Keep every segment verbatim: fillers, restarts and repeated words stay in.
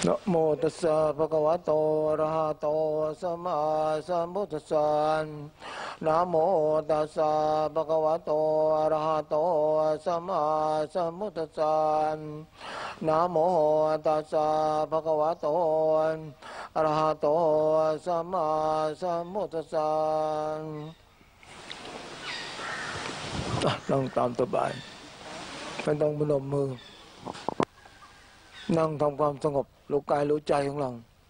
นะโมตัสสะภะคะวะโตอะระหะโตสัมมาสัมพุทธัสสะนะโมตัสสะภะคะวะโตอะระหะโตสัมมาสัมพุทธัสสะนะโมตัสสะภะคะวะโตอะระหะโตสัมมาสัมพุทธัสสะนั่งตามสบายไม่ต้องพนมมือนั่งทำความสงบรู้กายรู้ใจของเรา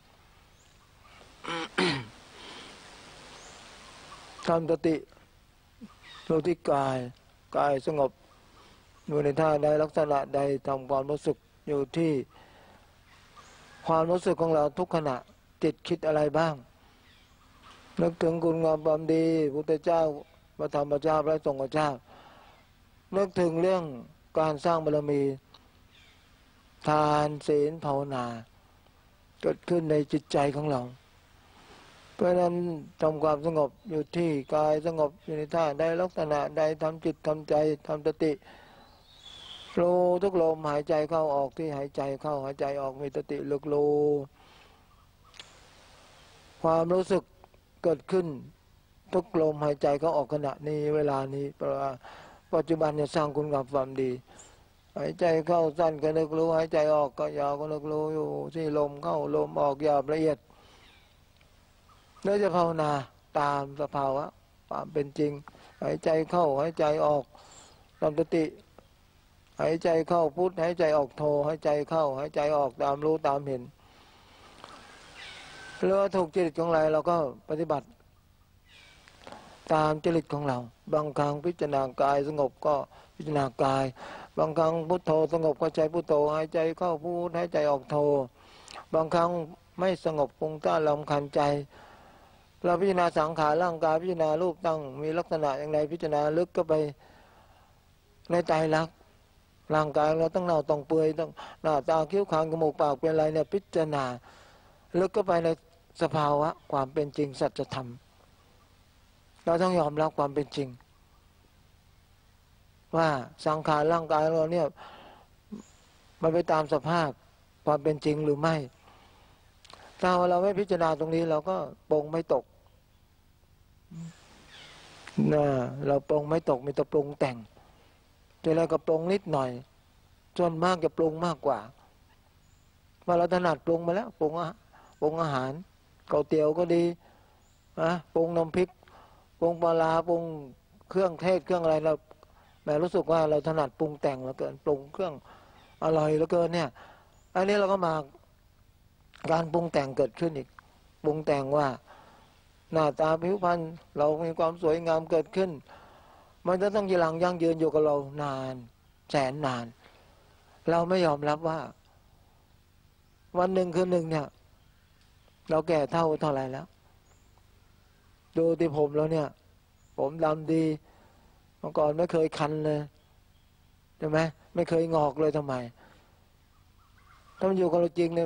ทำสติรู้ที่กายกายสงบอยู่ในท่าใดลักษณะใดทำความรู้สึกอยู่ที่ความรู้สึกของเราทุกขณะจิตคิดอะไรบ้างนึกถึงคุณงามความดีพุทธเจ้าพระธรรมเจ้าพระสงฆ์เจ้านึกถึงเรื่องการสร้างบารมีทานศีลภาวนาเกิดขึ้นในจิตใจของเราเพราะนั้นทำความสงบอยู่ที่กายสงบอยู่ในท่าใดลักษณะใดทำจิตทำใจทำสติรู้ทุกลมหายใจเข้าออกที่หายใจเข้าหายใจออกมีสติลึกรู้ความรู้สึกเกิดขึ้นทุกลมหายใจเข้าออกขณะนี้เวลานี้เพราะว่าปัจจุบันเนี่ยสร้างคุณงามความดีหายใจเข้าสั้นก็นึกรู้หายใจออกก็ยาวก็นึกรู้อยู่ที่ลมเข้าลมออกหยาบละเอียดแล้วจะภาวนาตามสภาวะความเป็นจริงหายใจเข้าหายใจออกตามสติหายใจเข้าพุทหายใจออกโทหายใจเข้าหายใจออกตามรู้ตามเห็นแล้วถูกจริตของเราเราก็ปฏิบัติตามจริตของเราบางครั้งพิจารณากายสงบก็พิจารณากายบางครั้งพุทโธสงบก็ใจพุทโธหายใจเข้าพุทหายใจออกโธบางครั้งไม่สงบปุงต้านลำคันใจเราพิจารณาสังขารร่างกายพิจารณารูปตั้งมีลักษณะอย่างไรพิจารณาลึกก็ไปในใจรักร่างกายเราต้องเน่าต้องเปื่อยต้องหน้าตาคิ้วคางจมูกปากเป็นอะไรเนี่ยพิจารณาลึกก็ไปในสภาวะความเป็นจริงสัจธรรมเราต้องยอมรับความเป็นจริงว่าสังขารร่างกายเราเนี่ยมันไปตามสภาพความเป็นจริงหรือไม่ถ้าเราไม่พิจารณาตรงนี้เราก็ปรงไม่ตกนะเราปรงไม่ตกมีแต่ปรุงแต่งแต่เราก็ปรงนิดหน่อยจนมากจะปรุงมากกว่าว่าเราถนัดปรุงมาแล้วปรุงอาปรุงอาหารก๋วยเตี๋ยวก็ดีนะปรุงน้ำพริกปรุงปลาปรุงเครื่องเทศเครื่องอะไรเราแม้รู้สึกว่าเราถนัดปรุงแต่งเหลือเกินปรุงเครื่องอร่อยเหลือเกินเนี่ยอันนี้เราก็มาการปรุงแต่งเกิดขึ้นอีกปรุงแต่งว่าหน้าตาผิวพรรณเรามีความสวยงามเกิดขึ้นมันจะต้องยีหลังยั่งยืนอยู่กับเรานานแสนนานเราไม่ยอมรับว่าวันหนึ่งคือหนึ่งเนี่ยเราแก่เท่าเท่าไรแล้วดูที่ผมแล้วเนี่ยผมดำดีเมื่อก่อนไม่เคยคันเลยใช่ไหมไม่เคยงอกเลยทำไมถ้ามันอยู่กับเราจริงเนี่ย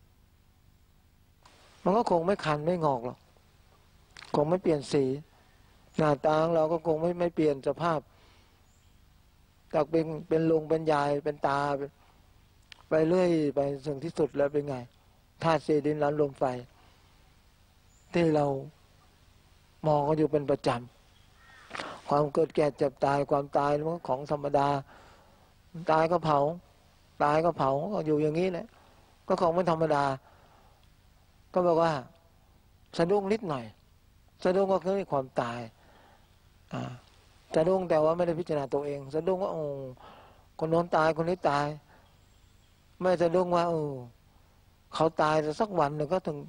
มันก็คงไม่คันไม่งอกหรอกคงไม่เปลี่ยนสีหน้าตาของเราก็คงไม่ไม่เปลี่ยนสภาพจากเป็นเป็นลุงเป็นยายเป็นตาไปเรื่อยไปถึงที่สุดแล้วเป็นไงธาตุสี่ดินน้ำลมไฟที่เรามองกันอยู่เป็นประจำความเกิดแก่เจ็บตายความตายมันก็ของธรรมดาตายก็เผาตายก็เผาก็อยู่อย่างนี้แหละก็ของไม่ธรรมดาก็บอกว่าสะดุ้งนิดหน่อยสะดุ้งก็คือความตายอ่าสะดุ้งแต่ว่าไม่ได้พิจารณาตัวเองสะดุ้งว่าโอ้คนโน้นตายคนนี้ตายไม่สะดุ้งว่าเออเขาตายแต่สักวันหนึ่งก็ถึง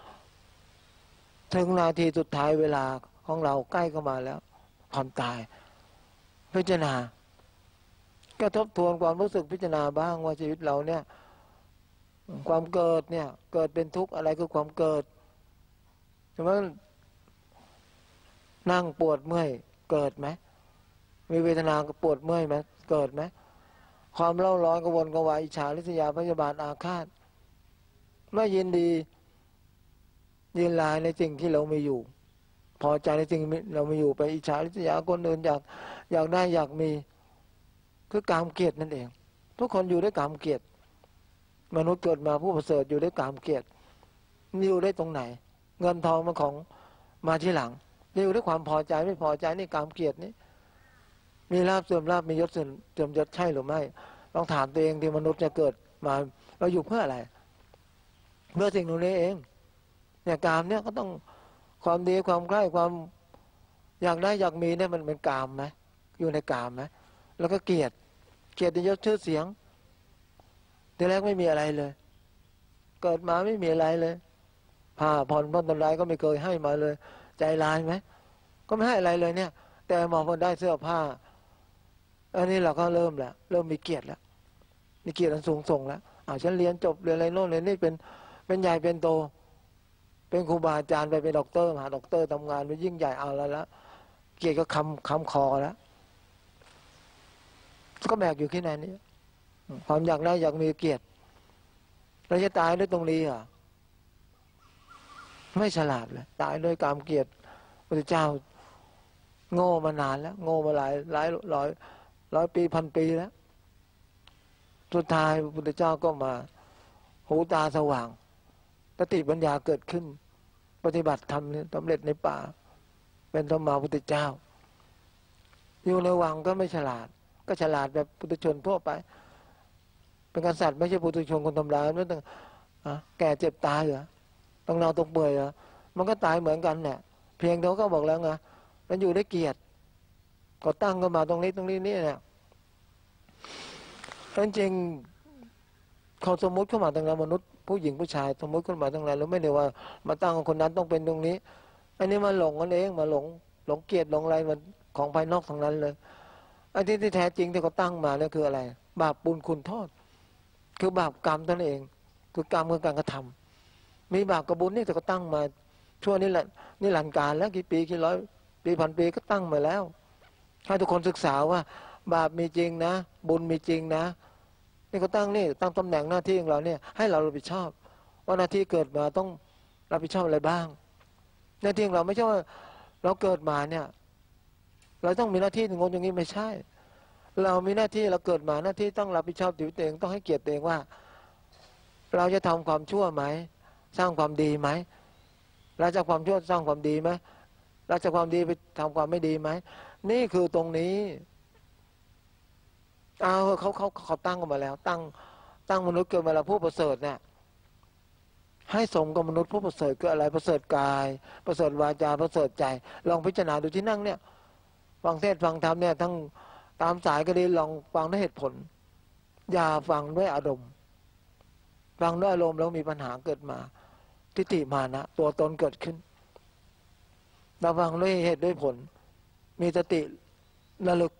ถึงนาทีสุดท้ายเวลาของเราใกล้เข้ามาแล้วความตายพิจารณาก็ทบทวนความรู้สึกพิจารณาบ้างว่าชีวิตเราเนี่ยความเกิดเนี่ยเกิดเป็นทุกข์อะไรคือความเกิดใช่ไหมนั่งปวดเมื่อยเกิดไหมมีเวทนาปวดเมื่อยไหมเกิดไหมความเล่าร้อนกระวนกระวายอิจฉาริษยาพยาบาทอาฆาตไม่ยินดียินลายในสิ่งที่เรามีอยู่พอใจในสิ่งเรามีอยู่ไปอิจฉาริษยาคนอื่นอยากอยากได้อยากมีคือกามเกียรตินั่นเองทุกคนอยู่ด้วยกามเกียรติมนุษย์เกิดมาผู้ประเสริฐอยู่ด้วยกามเกียรติอยู่ได้ตรงไหนเงินทองมันของมาที่หลังอยู่ด้วยความพอใจไม่พอใจนี่กามเกียรตินี่มีลาภเสื่อมลาภมียศเสื่อมเสื่อมยศใช่หรือไม่ลองถามตัวเองที่มนุษย์จะเกิดมาเราอยู่เพื่ออะไรเพื่อสิ่งนี้เองเนี่ยกามเนี่ยก็ต้องความดีความใกล้ความอยากได้อยากมีเนี่ยมันเป็นกามไหมอยู่ในกามไหมแล้วก็เกลียดเกลียดยศชื่อเสียงทีแรกไม่มีอะไรเลยเกิดมาไม่มีอะไรเลยผ้าผ่อนบ้านต้นไม้ก็ไม่เคยให้มาเลยใจร้ายไหมก็ไม่ให้อะไรเลยเนี่ยแต่มองพอได้เสื้อผ้าอันนี้เราก็เริ่มแล้วเริ่มมีเกียรติแล้วมีเกียรติอันสูงส่งแล้วอ่าฉันเรียนจบเรียนอะไรโน่นเรียนนี่เป็นเป็นใหญ่เป็นโตเป็นครูบาอาจารย์ไปเป็นด็อกเตอร์มหาด็อกเตอร์ทำงานเป็นยิ่งใหญ่เอาแล้วละเกียรติก็คำคำคอแล้วก็แบกอยู่ที่ไหนนี้ความอยากได้อยากมีเกียรติเราจะตายด้วยตรงนี้อ่ะไม่ฉลาดเลยตายด้วยกามเกียรติพระเจ้าโง่มานานแล้วโง่มาหลายหลายร้อยร้อยปีพันปีแล้วสุดท้ายพระพุทธเจ้าก็มาหูตาสว่างสติปัญญาเกิดขึ้นปฏิบัติธรรมสำเร็จในป่าเป็นธรรมาพุทธเจ้าอยู่ในวังก็ไม่ฉลาดก็ฉลาดแบบปุถุชนทั่วไปเป็นกษัตริย์ไม่ใช่ปุถุชนคนทำร้ายไม่ต้องแก่เจ็บตายเหรอต้องนอนตกเบื่อเหรอมันก็ตายเหมือนกันเนี่ยเพียงเขาก็บอกแล้วไงมันอยู่ได้เกียรติก็ตั้งกันมาตรงนี้ตรงนี้นี่เนี่ยจริงเขาสมมติเข้ามาตั้งแต่มนุษย์ผู้หญิงผู้ชายสมมติขึ้นมาตั้งแต่แล้วไม่ได้ว่ามาตั้งคนนั้นต้องเป็นตรงนี้อันนี้มาหลงกันเองมาหลงหลงเกียรติหลงอะไรมันของภายนอกทั้งนั้นเลยอันที่ที่แท้จริงที่เขาตั้งมาเนี่ยคืออะไรบาปบุญคุณโทษคือบาปกรรมนั่นเองคือกรรมคือการกระทำมีบาปกับบุญนี่แต่ก็ตั้งมาช่วงนี้แหละนี่หลังการแล้วกี่ปีกี่ร้อยปีพันปีก็ตั้งมาแล้วให้ทุกคนศึกษาว่าบาปมีจริงนะบุญมีจริงนะนี่ก็ตั้งนี่ตั้งตำแหน่งหน้าที่ของเราเนี่ยให้เรารับผิดชอบว่าหน้าที่เกิดมาต้องรับผิดชอบอะไรบ้างหน้าที่ของเราไม่ใช่ว่าเราเกิดมาเนี่ยเราต้องมีหน้าที่งงอย่างนี้ไม่ใช่เรามีหน้าที่เราเกิดมาหน้าที่ต้องรับผิดชอบชีวิตตัวเองต้องให้เกียรติตัวเองว่าเราจะทำความชั่วไหมสร้างความดีไหมเราจะความชั่วสร้างความดีไหมเราจะความดีไปทำความไม่ดีไหมนี่คือตรงนี้เอาเขาเขาเขาตั้งกันมาแล้วตั้งตั้งมนุษย์เกิดมาแล้วผู้ประเสริฐเนี่ยให้สมกับมนุษย์ผู้ประเสริฐคืออะไรประเสริฐกายประเสริฐวาจาประเสริฐใจลองพิจารณาดูที่นั่งเนี่ยฟังเทศฟังธรรมเนี่ยทั้งตามสายก็ดีลองฟังด้วยเหตุผลอย่าฟังด้วยอารมณ์ฟังด้วยอารมณ์แล้วมีปัญหาเกิดมาทิฏฐิมานะตัวตนเกิดขึ้นเราฟังด้วยเหตุด้วยผลมีสติระลึก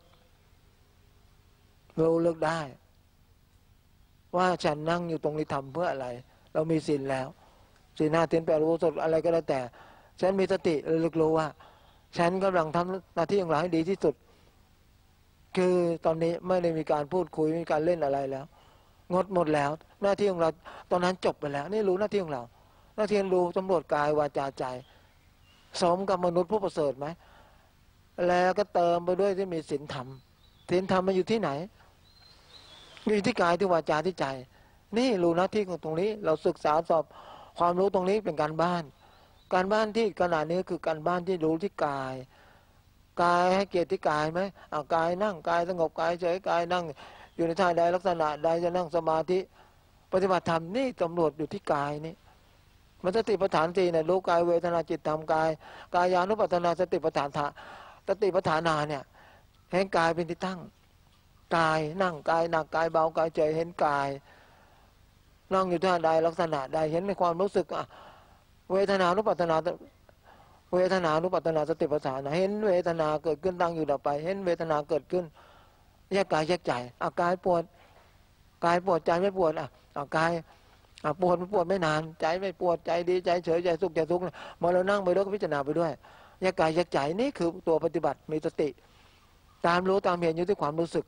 รู้เลิกได้ว่าฉันนั่งอยู่ตรงนี้ทำเพื่ออะไรเรามีศีลแล้วศีลห้าศีลแปดรู้สดอะไรก็แล้วแต่ฉันมีสติระลึกรู้ว่าฉันกำลังทำหน้าที่ของเราให้ดีที่สุดคือตอนนี้ไม่ได้มีการพูดคุยไม่มีการเล่นอะไรแล้วงดหมดแล้วหน้าที่ของเราตอนนั้นจบไปแล้วนี่รู้หน้าที่ของเราหน้าที่รู้ตำรวจกายวาจาใจสมกับมนุษย์ผู้ประเสริฐไหมแล้วก็เติมไปด้วยที่มีศีลธรรมศีลธรรมมันอยู่ที่ไหนอยู่ที่กายที่วาจาที่ใจนี่รู้หน้าที่ของตรงนี้เราศึกษาสอบความรู้ตรงนี้เป็นการบ้านการบ้านที่ขนาดนี้คือการบ้านที่รู้ที่กายกายให้เกียรติที่กายไหมเอากายนั่งกายสงบกายเฉยกายนั่งอยู่ในท่าใดลักษณะใดจะนั่งสมาธิปฏิบัติธรรมนี่ตำรวจอยู่ที่กายนี่มันสติปัฏฐานสี่เนี่ยรู้กายเวทนาจิตธรรมกายกายานุปัฏนาสติปัฏฐานธาสติปัฏฐานาเนี่ยเห็นกายเป็นที่ตั้งกายนั่งกายหนักกายเบากายเฉยเห็นกายนั่งอยู่ท่าใดลักษณะใดเห็นในความรู้สึกอ่ะเวทนานุปัฏนาเวทนานุปัฏนาสติปัฏฐานเห็นเวทนาเกิดขึ้นตั้งอยู่ดับไปเห็นเวทนาเกิดขึ้นแยกกายแยกใจอ่ะกายปวดกายปวดใจไม่ปวดอ่ะอ่ะกายอ่ะปวดไม่ปวดไม่นานใจไม่ปวดใจดีใจเฉยใจสุขใจทุกข์มาเรานั่งไปด้วยก็พิจารณาไปด้วยแยกกายแยกใจนี่คือตัวปฏิบัติมีสติตามรู้ตามเห็นอยู่ที่ความรู้สึก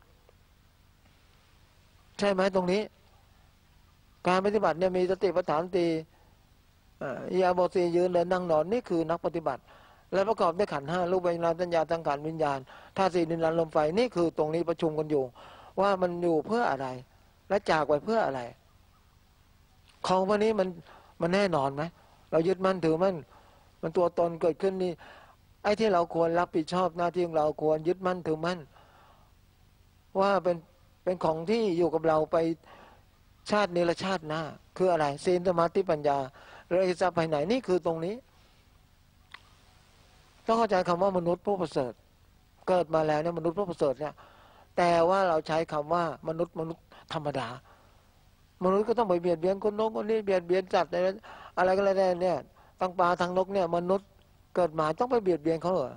ใช่ไหมตรงนี้การปฏิบัติเนี่ยมีสติปัฏฐานตีอิริยาบถสี่ยืนเดินนั่งนอนนี่คือนักปฏิบัติและประกอบด้วยขันธ์ห้ารูปเวทนาสัญญาสังขารวิญญาณธาตุสี่ดินน้ำลมไฟนี่คือตรงนี้ประชุมกันอยู่ว่ามันอยู่เพื่ออะไรและจากไปเพื่ออะไรของพวกนี้มันมันแน่นอนไหมเรายึดมั่นถือมั่นมันตัวตนเกิดขึ้นนี่ไอ้ที่เราควรรับผิดชอบหน้าที่ของเราควรยึดมั่นถือมั่นว่าเป็นเป็นของที่อยู่กับเราไปชาตินี้และชาติหน้าคืออะไรศีลสมาธิปัญญาเรื่องทรัพย์ภายในนี่คือตรงนี้ต้องเข้าใจคำว่ามนุษย์ผู้ประเสริฐเกิดมาแล้วเนี่ยมนุษย์ผู้ประเสริฐเนี่ยแต่ว่าเราใช้คำว่ามนุษย์มนุษย์ธรรมดามนุษย์ก็ต้องไปเบียดเบียนคนโน้นคนนี้เบียดเบียนจัดอะไรอะไรก็แล้วแต่เนี่ยทั้งปลาทั้งนกเนี่ยมนุษย์เกิดมาต้องไปเบียดเบียนเขาเหรอ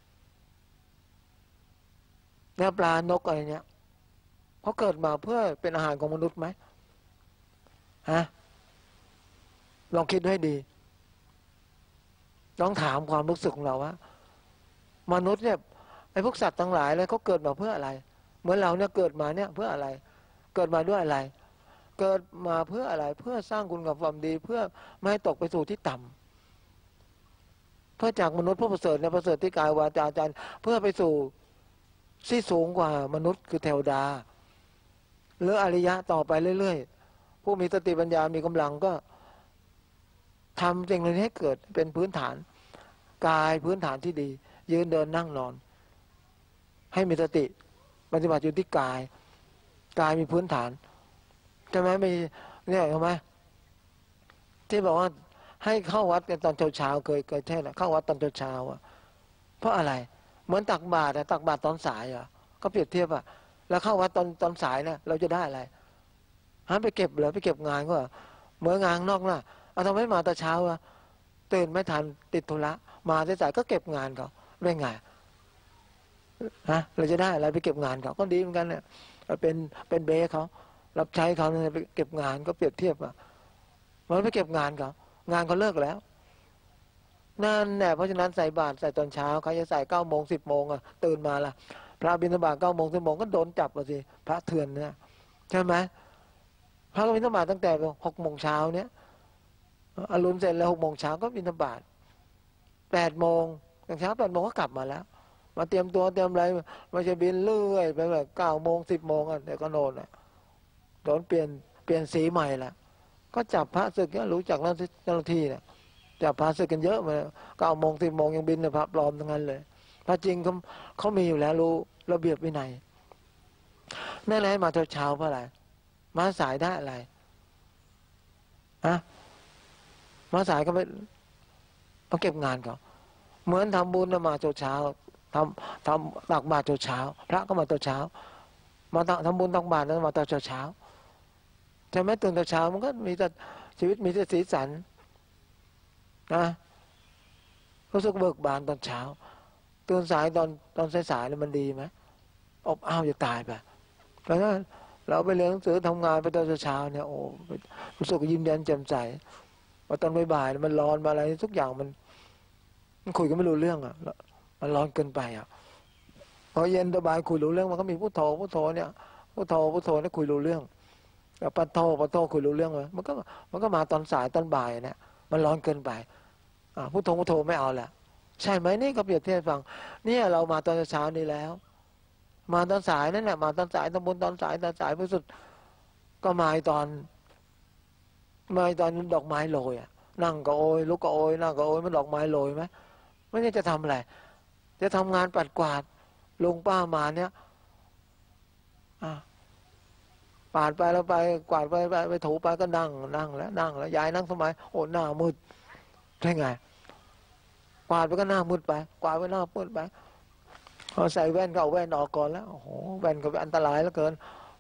เนี่ยปลานกอะไรเนี่ยเขาเกิดมาเพื่อเป็นอาหารของมนุษย์ไหมฮะลองคิดให้ดีลองถามความรู้สึกของเราว่ามนุษย์เนี่ยไอ้พวกสัตว์ทั้งหลายเลยเขาเกิดมาเพื่ออะไรเหมือนเราเนี่ยเกิดมาเนี่ยเพื่ออะไรเกิดมาด้วยอะไรเกิดมาเพื่ออะไรเพื่อสร้างคุณกับความดีเพื่อไม่ให้ตกไปสู่ที่ต่ำเพื่อจากมนุษย์ผู้ประเสริฐในประเสริฐที่กายวาจาใจเพื่อไปสู่ที่สูงกว่ามนุษย์คือเทวดาหรืออริยะต่อไปเรื่อยๆผู้มีสติปัญญามีกำลังก็ทำสิ่งนี้ให้เกิดเป็นพื้นฐานกายพื้นฐานที่ดียืนเดินนั่งนอนให้มีสติปฏิบัติอยู่ที่กายกายมีพื้นฐานใช่ไหมไม่เนี่ยเห็นไหมที่บอกว่าให้เข้าวัดกันตอนเช้าๆเคยเคยเทศน์เข้าวัดตอนเช้าๆอ่ะเพราะอะไรเหมือนตักบาตรอะตักบาตรตอนสายอ่ะก็เปรียบเทียบอ่ะแล้วเข้าวัดตอนตอนสายเนี่ยเราจะได้อะไรหาไปเก็บเหรอไปเก็บงานก็เหมือนงานนอกน่ะเอาทำไมมาแต่เช้าอ่ะตื่นไม่ทันติดธุระมาสายๆก็เก็บงานเขาได้ไงฮะเราจะได้อะไรไปเก็บงานเขาก็ดีเหมือนกันเนี่ยเป็นเป็นเบสเขารับใช้เขาเนี่ยไปเก็บงานก็เปรียบเทียบอ่ะมันไปเก็บงานเขางานเขาเลิกแล้วนั่นแหละเพราะฉะนั้นใส่บาตรใส่ตอนเช้าเขาจะใส่เก้าโมงสิบโมงอ่ะตื่นมาละพระบิณฑบาตเก้าโมงสิบโมงก็โดนจับละสิพระเถื่อนเนี่ยใช่ไหมพระก็บิณฑบาตตั้งแต่หกโมงเช้าเนี่ยอรุณเสร็จแล้วหกโมงเช้าก็บิณฑบาตแปดโมงอย่างเช้าแปดโมงก็กลับมาแล้วมาเตรียมตัวเตรียมอะไรมาจะบินเรื่อยไปแบบเก้าโมงสิบโมงอ่ะเดี๋ยวก็โน่นอ่ะโดนเปลี่ยนเปลี่ยนสีใหม่ละก็จับพระศึกเนี่ยรู้จักเจ้าหน้าที่เนี่ยจับพระศึกกันเยอะมาเก้าโมงสิบโมงยังบินเลยพระปลอมทั้งนั้นเลยพระจริงเขาเขามีอยู่แล้วรู้ระเบียบวินัยนั่นแหละมาเช้าเพราะอะไรมาสายได้อะไรฮะมาสายก็ไปต้องเก็บงานเขาเหมือนทำบุญมาเช้าเช้าทำทำตักบาตรเช้าพระก็มาตอนเช้ามาทำบุญตักบาตรนั้นมาตอนเช้าเช้าใช่ไหมตื่นตอนเช้ามันก็มีแต่ชีวิตมีแต่สีสันนะรู้สึกเบิกบานตอนเช้าตื่นสายตอนตอนสายๆแล้วมันดีไหมอบอ้าวจะตายไปเพราะฉะนั้นเราไปเรียนหนังสือทำงานไปตอนเช้าเนี่ยโอ้รู้สึกยิ้มแย้มแจ่มใสพอตอนบ่ายๆมันร้อนมาอะไรทุกอย่างมันมันคุยกันไม่รู้เรื่องอ่ะมันร้อนเกินไปอ่ะพอเย็นสบายคุยรู้เรื่องมันก็มีพุทโธพุทโธเนี่ยพุทโธพุทโธเนี่ยคุยรู้เรื่องปัทโธปัทโธคุยรู้เรื่องเลยมันก็มันก็มาตอนสายตอนบ่ายเนี่ยมันร้อนเกินไปอ่าพุทโธพุทโธไม่เอาแหละใช่ไหมนี่ก็เปรียบเทียบฟังเนี่ยเรามาตอนเช้านี้แล้วมาตอนสายนั่นแหละมาตอนสายตอนบนตอนสายตอนสายพิสุทธิ์ก็มาตอนมาตอนดอกไม้โรยอ่ะนั่งก็โอยลุกก็โอยนั่งก็โอยมันดอกไม้โรยไหมไม่ใช่จะทำอะไรจะทำงานปัดกวาดลุงป้ามาเนี่ยอ่าปาดไปแล้วไปกวาดไปไปไปถูไปก็นั่งนั่งแล้วนั่งแล้วยายนั่งสมัยโอ้หน้ามืดใช่ไงกวาดไปก็หน้ามืดไปกวาดไปหน้ามืดไปพอใส่แว่นก็เอาแว่นออกก่อนแล้วโอ้โหแว่นก็เป็นอันตรายเหลือเกิน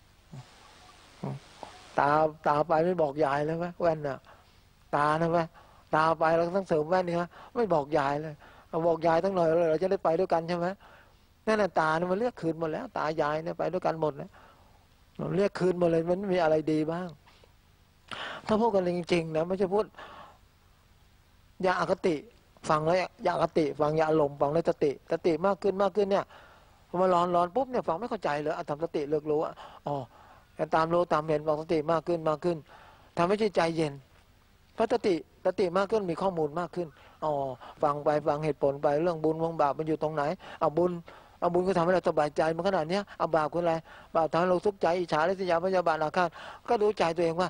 ตาตาไปไม่บอกยายเลยไหมแว่นน่ะตานะไหมตาไปเราต้องเสริมแว่นนี่ฮะไม่บอกยายเลยเอาบอกยายตั้งหน่อยเราจะได้ไปด้วยกันใช่ไหมนั่นน่ะตาเนี่ยมันเรียกคืนหมดแล้วตายายเนี่ยไปด้วยกันหมดแล้วเราเรียกคืนหมดเลยมันมีอะไรดีบ้างถ้าพูดกันจริงๆนะไม่ใช่พูดอย่าอคติฟังแล้วอย่าอคติฟังอย่าอารมณ์ฟังแล้วสติสติมากขึ้นมากขึ้นเนี่ยพอมาร้อนร้อนปุ๊บเนี่ยฟังไม่เข้าใจเลยทำสติเลือกรู้อ๋อตามรู้ตามเห็นฟังสติมากขึ้นมากขึ้นทำให้ใจเย็นเพราะสติสติมากขึ้นมีข้อมูลมากขึ้นอ๋อฟังไปฟังเหตุผลไปเรื่องบุญเรื่องบาปมันอยู่ตรงไหนเอาบุญเอาบุญก็ทำให้เราสบายใจมันขนาดนี้เอาบาปคืออะไรบาปทำให้เราทุกข์ใจอิจฉาริษยาพยาบาทอาฆาตก็รู้ใจตัวเองว่า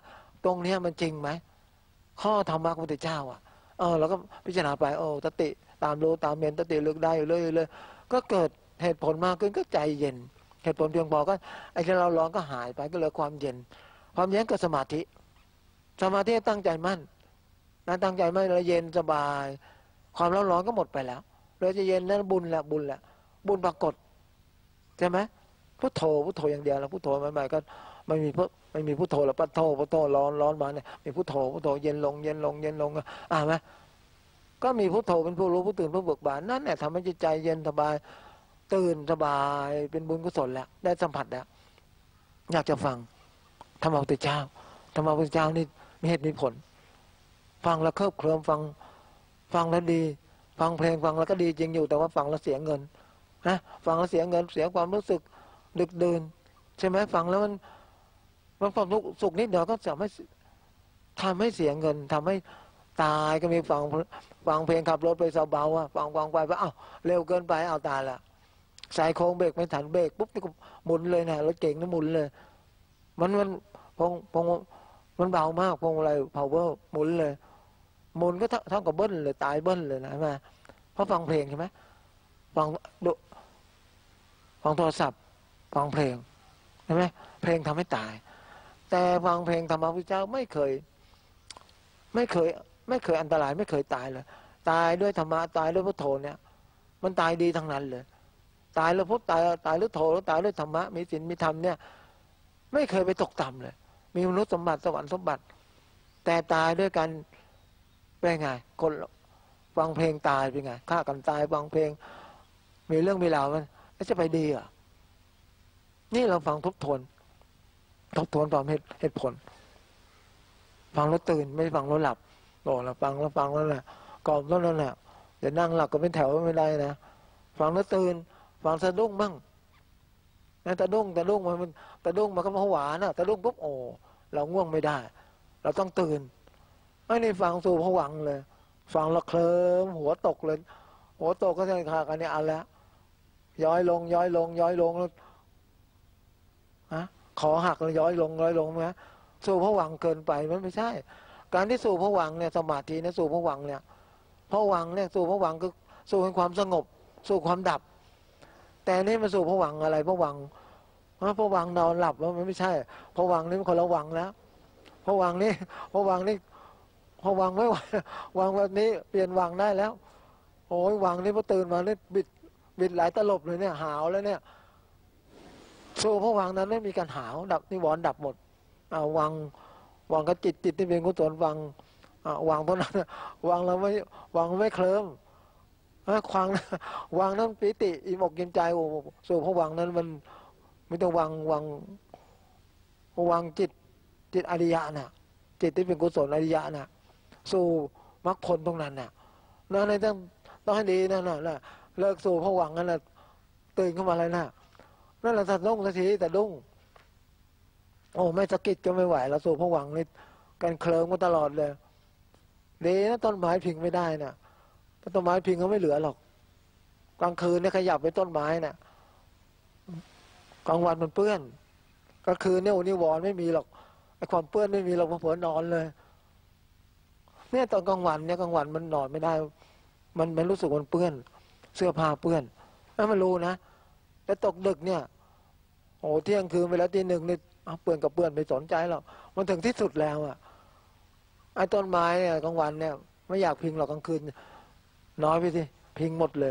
ตรงเนี้ยมันจริงไหมข้อธรรมะของพระพุทธเจ้าอ่ะเออเราก็พิจารณาไปโอ้สติตามรู้ตามเห็นสติเลือกได้อยู่เลยเลยก็เกิดเหตุผลมากขึ้นก็ใจเย็นเหตุผลเพียงพอก็ไอ้ที่เราร้องก็หายไปก็เหลือความเย็นความเย็นก็สมาธิสมาธิตั้งใจมั่นนะตั้งใจมั่นแล้วเย็นสบายความร้อนร้อนก็หมดไปแล้วเราจะเย็นนั้นบุญแหละบุญแหละบุญปรากฏใช่ไหมพุทโธพุทโธอย่างเดียวแล้วพุทโธใหม่ๆก็ไม่มีพุทไม่มีพุทโธแล้วปัทโธปัทโธร้อนร้อนมาเนี่ยมีพุทโธพุทโธเย็นลงเย็นลงเย็นลงอ่าไหมก็มีพุทโธเป็นผู้รู้ผู้ตื่นผู้เบิกบานนั่นแหละทำให้จิตใจเย็นสบายตื่นสบายเป็นบุญกุศลแล้วได้สัมผัสแล้วอยากจะฟังธรรมะพุทธเจ้าธรรมะพุทธเจ้านี่มีเหตุมีผลฟังแล้วเคลิบเคลิ้มฟังฟังแล้วดีฟังเพลงฟังแล้วก็ดีจริงอยู่แต่ว่าฟังแล้วเสียเงินนะฟังแล้วเสียเงินเสียความรู้สึกดึกดื่นใช่ไหมฟังแล้วมันมันความสุขนิดเดียวก็จะไม่ทำให้เสียเงินทำให้ตายก็มีฟังฟังเพลงขับรถไปเสาเบาอะฟังฟังไปว่าอ้าวเร็วเกินไปเอาตายละสายโค้งเบรกไม่ทันเบรกปุ๊บนี่ก็หมุนเลยนะรถเก่งนี่หมุนเลยมันมันพงพงมันเบามากพงอะไร power หมุนเลยหมุนก็เท่ากับเบิ้ลเลยตายเบิ้ลเลยนะมาเพราะฟังเพลงใช่ไหมฟังดูฟังโทรศัพท์ฟังเพลงใช่ไหมเพลงทำให้ตายแต่ฟังเพลงธรรมะพุทธเจ้าไม่เคยไม่เคยไม่เคยอันตรายไม่เคยตายเลยตายด้วยธรรมะตายด้วยพุทโธเนี่ยมันตายดีทั้งนั้นเลยตายแล้วพุทตายตายด้วยโธแล้วตายด้วยธรรมะมีศีลมีธรรมเนี่ยไม่เคยไปตกต่ำเลยมีมนุษย์สมบัติสวรรค์สมบัติแต่ตายด้วยกันเป็นไงคนฟังเพลงตายเป็นไงฆ่ากันตายฟังเพลงมีเรื่องมีราวมันแล้วจะไปดีอ่ะนี่เราฟังทบทวนทบทวนความเหตุเหตุผลฟังแล้วตื่นไม่ฟังแล้วหลับโอ้เราฟังแล้วฟังแล้วแหละกล่อมแล้วนั่นแหละเดี๋ยวนั่งหลับก็เป็นแถวไม่ได้นะฟังแล้วตื่นฟังสะดุ้งบ้างนะตะดุ้งตะดุ้งมันตะดุ้งมันก็มาหวานนะตะดุ้งปุ๊บโอ้เราง่วงไม่ได้เราต้องตื่นไอ้นี่ฟังสู่ผวังเลยฟังแล้วเคลิ้มหัวตกเลยหัวตกก็จะขากันเนี่ยอันแล้วย้อยลงย้อยลงย้อยลงแล้วฮะขอหักแล้วย้อยลงย้อยลงนะสู่ผวังเกินไปมันไม่ใช่การที่สู่ผวังเนี่ยสมาธิเนี่ยสู่ผวังเนี่ยผวังเนี่ยสู่ผวังคือสู่เป็นความสงบสู่ความดับแต่นี่มันสู่ผวังอะไรผวังผวังนอนหลับมันไม่ใช่ผวังนี่มันคนละวังแล้วผวังนี่ผวังนี่ผวังไม่ไหววังแบบนี้เปลี่ยนวังได้แล้วโอ้ยวังนี่พอตื่นมาเนี่ยบิดบิดหลายตลบเลยเนี่ยหาวแล้วเนี่ยสู่ผวังนั้นไม่มีการหาวดับนิวรณ์ดับหมดเอาวังวังกับจิตจิตที่เป็นกุศลวังวางเพราะนั้นวางเราไม่วางไม่เคลิ้มควางวางนั้นปิติอิ่มอกอิ่มใจโอ้สู่พระวังนั้นมันไม่ต้องวางวางวางจิตจิตอริยะน่ะจิตที่เป็นกุศลอริยะน่ะสู่มรรคผลตรงนั้นน่ะนั่นต้องต้องให้ดีนั่นน่ะเลิกสู่พระวังนั่นแหละตื่นขึ้นมาเลยน่ะนั่นแหละสัตว์ลุ่งสักทีแต่ลุ่งโอ้ไม่สะกิดก็ไม่ไหวแล้วสู่พระวังนี่กันเคลิ้มมาตลอดเลยดีนะต้นไม้พิงไม่ได้น่ะต้นไม้พิงเขาไม่เหลือหรอกกลางคืนเนี่ยขยับไปต้นไม้น่ะกลางวันมันเปื้อนกลางคืนเนี่ยโอ้นิวรณ์ไม่มีหรอกไอ้ความเปื้อนไม่มีหรอกเผลอนอนเลยเนี่ยตอนกลางวันเนี่ยกลางวันมันนอนไม่ได้มันมันรู้สึกมันเปื้อนเสื้อผ้าเปื้อนแล้วมันรู้นะแต่ตกดึกเนี่ยโอ้เที่ยงคืนไปแล้วตีหนึ่งนี่เปื้อนกับเปื้อนไม่สนใจหรอกมันถึงที่สุดแล้วอ่ะไอ้ต้นไม้เนี่ยกลางวันเนี่ยไม่อยากพิงหรอกกลางคืนน้อยไปสิพิงหมดเลย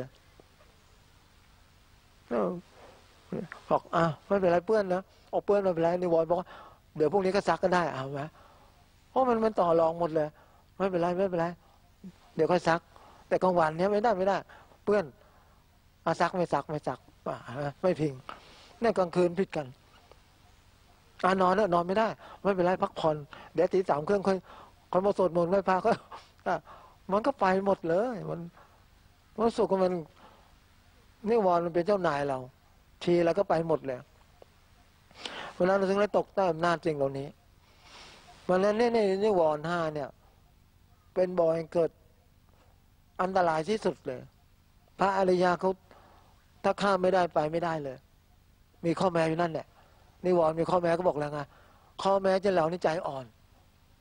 บอกอ่ะไม่เป็นไรเปื้อนนะออกเปื้อนไม่เป็นไรนิวรณ์บอกว่าเดี๋ยวพรุ่งนี้ก็ซักก็ได้เอาไหมเพราะมันมันต่อรองหมดเลยไม่เป็นไรไม่เป็นไรเดี๋ยวค่อยซักแต่กลางวันเนี้ยไม่ได้ไม่ได้เปื้อนอาซักไม่ซักไม่ซักไม่พิงเนี่ยกลางคืนผิดกันอ่านอนเนี่ยนอนไม่ได้ไม่เป็นไรพักผ่อนเดี๋ยวตีสามเครื่องค่อยค่อยมาสวดมนต์ค่อยพาก็มันก็ไปหมดเลยมันมันสุขมันนิวรณ์มันเป็นเจ้านายเราทีแล้วก็ไปหมดเลยเพราะนั้นเราถึงได้ตกใต้อำนาจจริงเหล่านี้วันนั้นเนี่ยนิวรณ์ห้าเนี่ยเป็นบ่อยเกิดอันตรายที่สุดเลยพระอริยะเขาถ้าข้ามไม่ได้ไปไม่ได้เลยมีข้อแม้อยู่นั่นแหละนิวรณ์มีข้อแม้ก็บอกแล้วไงข้อแม้จะเหล่านี้ใจอ่อน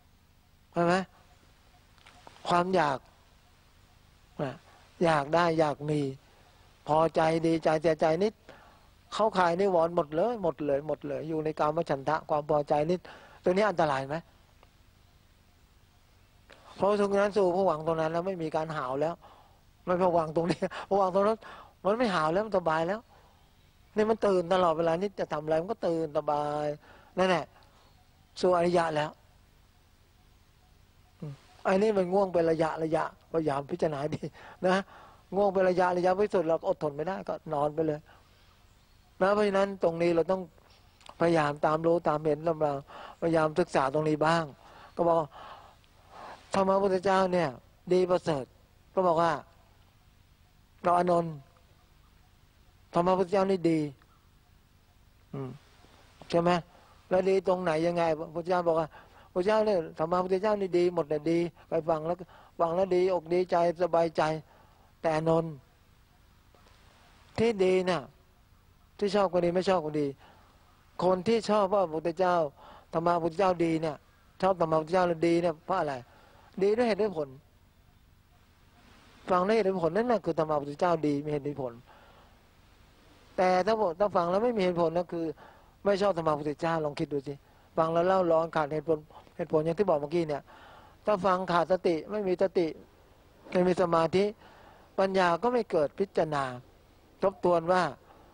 ใช่ไหมความอยากอยากได้อยากมีพอใจดีใจเสียใจนิดเข้าข่ายนิวรณ์หมดเลยหมดเลยหมดเลยอยู่ในกามฉันทะความพอใจนิดตัวนี้อันตรายไหมเพราะทุกนั้นสู่ผวังค์ตรงนั้นแล้วไม่มีการหาวแล้วไม่ผวังค์ตรงนี้ผวังค์ตรงนั้นมันไม่หาวแล้วมันสบายแล้วนี่มันตื่นตลอดเวลานิดจะทำอะไรมันก็ตื่นสบายนั่นแหละสู่อริยะแล้วไอ้นี่มันง่วงเป็นระยะระยะพยายามพิจารณาดีนะง่วงเป็นระยะระยะไม่สุดเราก็อดทนไม่ได้ก็นอนไปเลยนะเพราะฉะนั้นตรงนี้เราต้องพยายามตามรู้ตามเห็นเราพยายามศึกษาตรงนี้บ้างก็บอกธรรมะพุทธเจ้าเนี่ยดีประเสริฐก็บอกว่าเราอานนท์ธรรมะพุทธเจ้านี่ดีอืมใช่ไหมแล้วดีตรงไหนยังไงพุทธเจ้าบอกว่าพระเจ้าเนี่ยธรรมะพุทธเจ้านี่ดีหมดเลยดีไปฟังแล้วฟังแล้วดีอกดีใจสบายใจแต่อานนท์ที่ดีน่ะที่ชอบก็ดีไม่ชอบก็ดีคนที่ชอบว่าพระพุทธเจ้าธรรมะพุทธเจ้าดีเนี่ยชอบธรรมะพุทธเจ้าแล้วดีเนี่ยเพราะอะไรดีด้วยเหตุด้วยผลฟังด้วยเหตุด้วยผลนั่นแหละคือธรรมะพุทธเจ้าดีมีเหตุมีผลแต่ถ้าถ้าฟังแล้วไม่มีเหตุผลนั่นคือไม่ชอบธรรมะพุทธเจ้าลองคิดดูสิฟังแล้วเล่าร้อนขาดเหตุผลเหตุผลอย่างที่บอกเมื่อกี้เนี่ยถ้าฟังขาดสติไม่มีสติไม่มีสมาธิปัญญาก็ไม่เกิดพิจารณาทบทวนว่า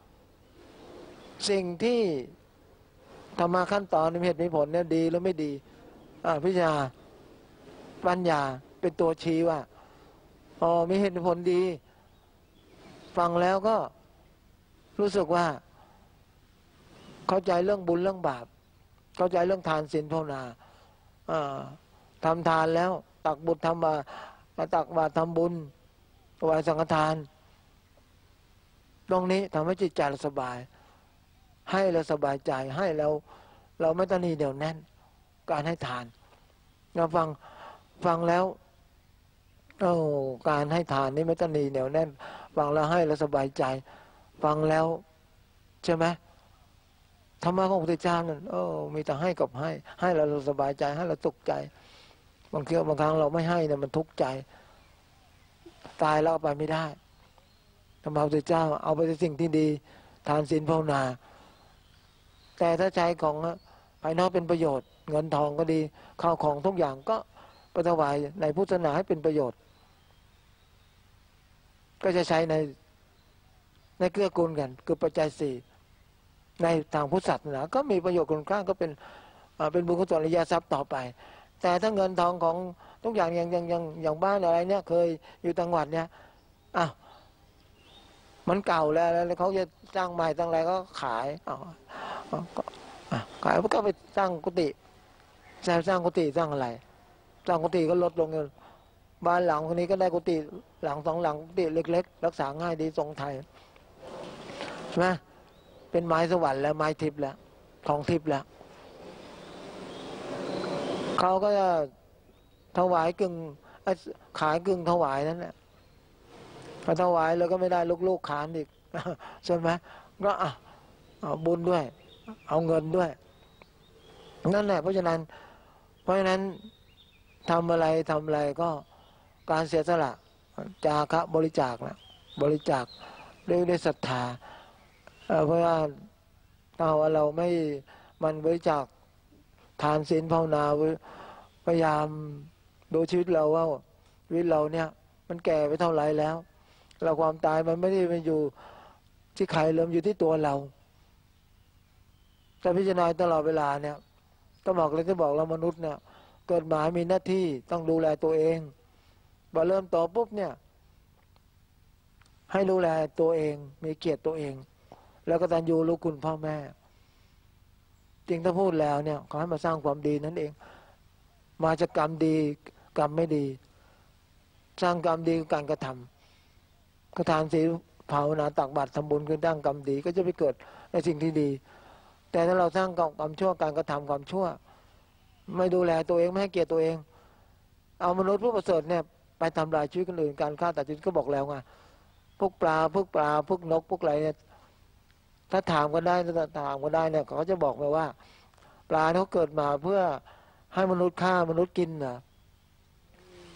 สิ่งที่ธรรมะขั้นตอนมีเหตุมีผลเนี่ยดีหรือไม่ดีพิจารณาปัญญาเป็นตัวชี้ว่าอ๋อมีเหตุมีผลดีฟังแล้วก็รู้สึกว่าเข้าใจเรื่องบุญเรื่องบาปเข้าใจเรื่องทานศีลภาวนาทำทานแล้วตักบุญทำบาตักบาตรทำบุญถวายสังฆทานตรงนี้ทำให้จิตใจเราสบายให้เราสบายใจให้เราเราไม่ต้องนีเดี่ยวแน่นการให้ทานเราฟังฟังแล้วโอ้การให้ทานนี่ไม่ต้องนีเดี่ยวแน่นฟังแล้วให้เราสบายใจฟังแล้วใช่ไหมธรรมะของพระพุทธเจ้านั่นโอ้มีแต่ให้กับให้ให้เราสบายใจให้เราตกใจบางทีบางครั้งเราไม่ให้เนี่ยมันทุกข์ใจตายแล้วไปไม่ได้ธรรมะพระพุทธเจ้าเอาไปในสิ่งที่ดีทานศีลภาวนาแต่ถ้าใจของภายนอกเป็นประโยชน์เงินทองก็ดีข้าวของทุกอย่างก็ไปถวายในพุทธศาสนาให้เป็นประโยชน์ก็จะใช้ในในเกื้อกูลกันคือปัจจัยสี่ในทางพุทธศาสนาก็มีประโยชน์คนข้างก็เป็นเป็นบุญกุศลอริยทรัพย์ต่อไปแต่ถ้าเงินทองของทุกอย่างอย่างอย่างอย่างอย่างบ้านอะไรเนี่ยเคยอยู่จังหวัดเนี่ยอ้าวมันเก่าแล้วแล้วเขาจะจ้างใหม่ตั้งอะไรก็ขายอ๋อขายก็ไปสร้างกุฏิสร้างกุฏิสร้างอะไรสร้างกุฏิก็ลดลงเงินบ้านหลังคนนี้ก็ได้กุฏิหลังสองหลังกุฏิเล็กๆรักษาง่ายดีทรงไทยใช่ไหมเป็นไม้สวรรค์แล้วไม้ทิพย์แล้วของทิพย์แล้วเขาก็จะถวายกึ่งขายกึ่งถวายนั่นแหละพอถวายแล้วก็ไม่ได้ลูกๆขานอีกใช่ไหมก็อ่ะเอาบุญด้วยเอาเงินด้วยนั่นแหละเพราะฉะนั้นเพราะฉะนั้นทำอะไรทำอะไรก็การเสียสละจาคะบริจาคนะบริจาคด้วยด้วยศรัทธาเพราะว่าถ้าว่าเราไม่มันบริจาคทานศีลภาวนาพยายามดูชีวิตเราว่าชีวิตเราเนี่ยมันแก่ไปเท่าไรแล้วเราความตายมันไม่ได้มาอยู่ที่ใครเริ่มอยู่ที่ตัวเราแต่พิจารณาตลอดเวลาเนี่ยก็บอกเลยที่บอกเรามนุษย์เนี่ยเกิดมามีหน้าที่ต้องดูแลตัวเองพอเริ่มโตปุ๊บเนี่ยให้ดูแลตัวเองมีเกียรติตัวเองแล้วก็ตัญญูรู้คุณพ่อแม่จริงถ้าพูดแล้วเนี่ยขอให้มาสร้างความดีนั่นเองมาจากกรรมดีกรรมไม่ดีสร้างกรรมดีการกระทำกระทานศีลภาวนาตักบาตรทำบุญคือสร้างกรรมดีก็จะไปเกิดในสิ่งที่ดีแต่ถ้าเราสร้างกรรมชั่วการกระทำความชั่วไม่ดูแลตัวเองไม่ให้เกียรติตัวเองเอามนุษย์ผู้ประเสริฐเนี่ยไปทำลายชีวิตคนอื่นการฆ่าตัดชีวิตก็บอกแล้วไงพวกปลาพวกปลาพวกนกพวกอะไรเนี่ยถ้าถามกันได้ถ้าถามกันได้เนี่ยเขาจะบอกไปว่าปลาเขาเกิดมาเพื่อให้มนุษย์ฆ่ามนุษย์กินนะ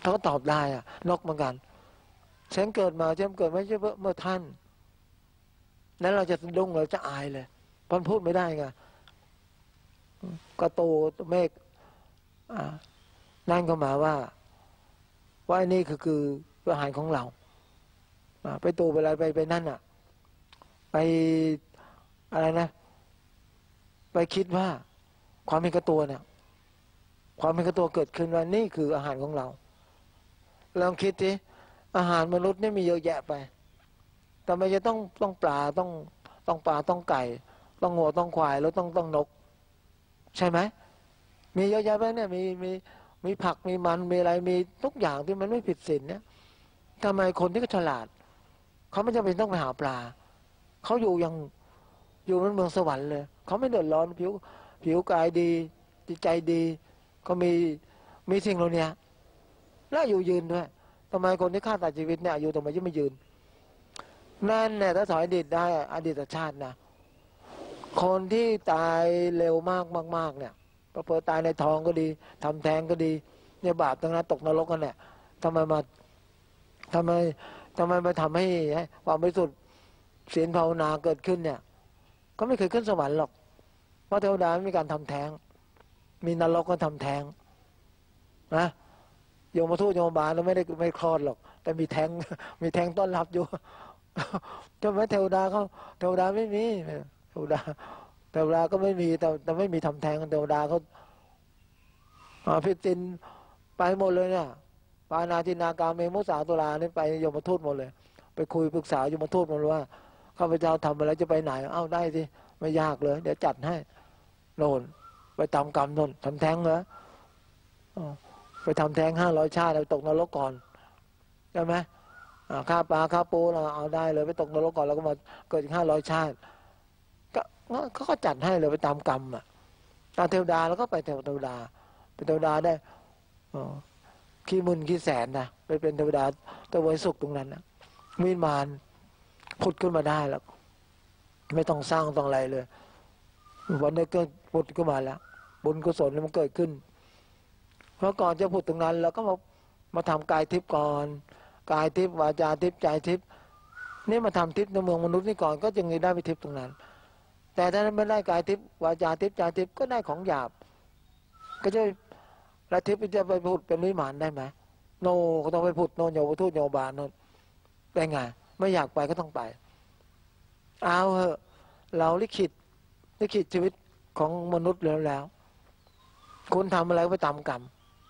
เขาก็ตอบได้อะนกเหมือนกันฉันเกิดมาฉันเกิดไม่ใช่เมื่อท่านนั้นเราจะสะดุ้งเราจะอายเลยเพราะพูดไม่ได้ไงกระตูเมฆนั่นก็หมายว่าว่านี่คือคืออาหารของเราไปตูไปอะไรไปไปนั่นอ่ะไปอะไรนะไปคิดว่าความเป็นกระตัวเนี่ยความเป็นกระตัวเกิดขึ้นว่านี่คืออาหารของเราลองคิดสิอาหารมนุษย์นี่มีเยอะแยะไปแต่ไม่จะต้องต้องปลาต้องต้องปลาต้องไก่ต้องงัวต้องควายแล้วต้องต้องนกใช่ไหมมีเยอะแยะไปเนี่ยมีมีมีผักมีมันมีอะไรมีทุกอย่างที่มันไม่ผิดศีลเนี่ยทำไมคนที่เขาฉลาดเขาไม่จำเป็นต้องไปหาปลาเขาอยู่ยังอยู่ในเมืองสวรรค์เลยเขาไม่เดือดร้อนผิวผิวกายดีจิตใจดีก็มีมีสิ่งเหล่านี้แล้วอยู่ยืนด้วยทำไมคนที่ฆ่าตัดชีวิตเนี่ยอยู่ทำไมยังไม่ยืนนั่นเนี่ยถ้าสอยอดีตได้อดีตชาตินะคนที่ตายเร็วมากมากๆเนี่ยพอเปิดตายในท้องก็ดีทำแท้งก็ดีเนี่ยบาปทั้งนั้นตกนรกกันเนี่ยทำไมมาทำไมทำไมมาทำให้ความบริสุทธิ์ศีลภาวนาเกิดขึ้นเนี่ยก็ไม่เคยขึ้นสวรรค์หรอกเพราะเทวดาไม่มีการทำแท้งมีนรกก็ทำแท้งนะโยมมาทูตโยมบาลเราไม่ได้ไม่คลอดหรอกแต่มีแท้งมีแท้งต้อนรับอยู่ทำไมเทวดาเขาเทวดาไม่มีเทวดาเทวดาก็ไม่มีแต่แต่ไม่มีทำแท้งเทวดาเขาพิจินไปหมดเลยเนี่ยปานาทินากาเมมุสาตุลานี่ไปโยมทูตหมดเลยไปคุยปรึกษาโยมทูตหมดว่าข้าพเจ้าทำอะไรจะไปไหนเอ้าได้สิไม่ยากเลยเดี๋ยวจัดให้โน่นไปทำกรรมโน่นทำแท้งเหรอไปทำแท้งห้าร้อยชาติแล้วตกนรกก่อนใช่ไหมข้าปลาข้าปูเราเอาได้เลยไปตกนรกก่อนแล้วก็มาเกิดอีกห้าร้อยชาติก็เขาก็จัดให้เลยไปตามกรรมอ่ะตามเทวดาแล้วก็ไปเทวดาเป็นเทวดาได้ขี้มึนขี้แสนนะไปเป็นเทวดาตัวไว้สุขตรงนั้นนะวิมานพุดขึ้นมาได้แล้วไม่ต้องสร้างต้องอะไรเลยวันนี้ก็พุดขึ้นมาแล้วบุญกุศลมันเกิดขึ้นเพราะก่อนจะพุดตรงนั้นเราก็มามาทำกายทิพย์ก่อนกายทิพย์วาจาทิพย์ใจทิพย์นี่มาทำทิพย์ในเมืองมนุษย์นี่ก่อนก็จึงได้ไปทิพย์ตรงนั้นแต่ถ้าไม่ได้กายทิพย์วาจาทิพย์ใจทิพย์ก็ได้ของหยาบก็จะและทิพย์จะไปพุดเป็นวิมานได้ไหมโนก็ต้องไปพุดโนโยทูตโยบาลโนได้ไงไม่อยากไปก็ต้องไปเอาเหอะเราลิขิตลิขิตชีวิตของมนุษย์แล้วแล้วคุณทำอะไรก็ไปตามกรรม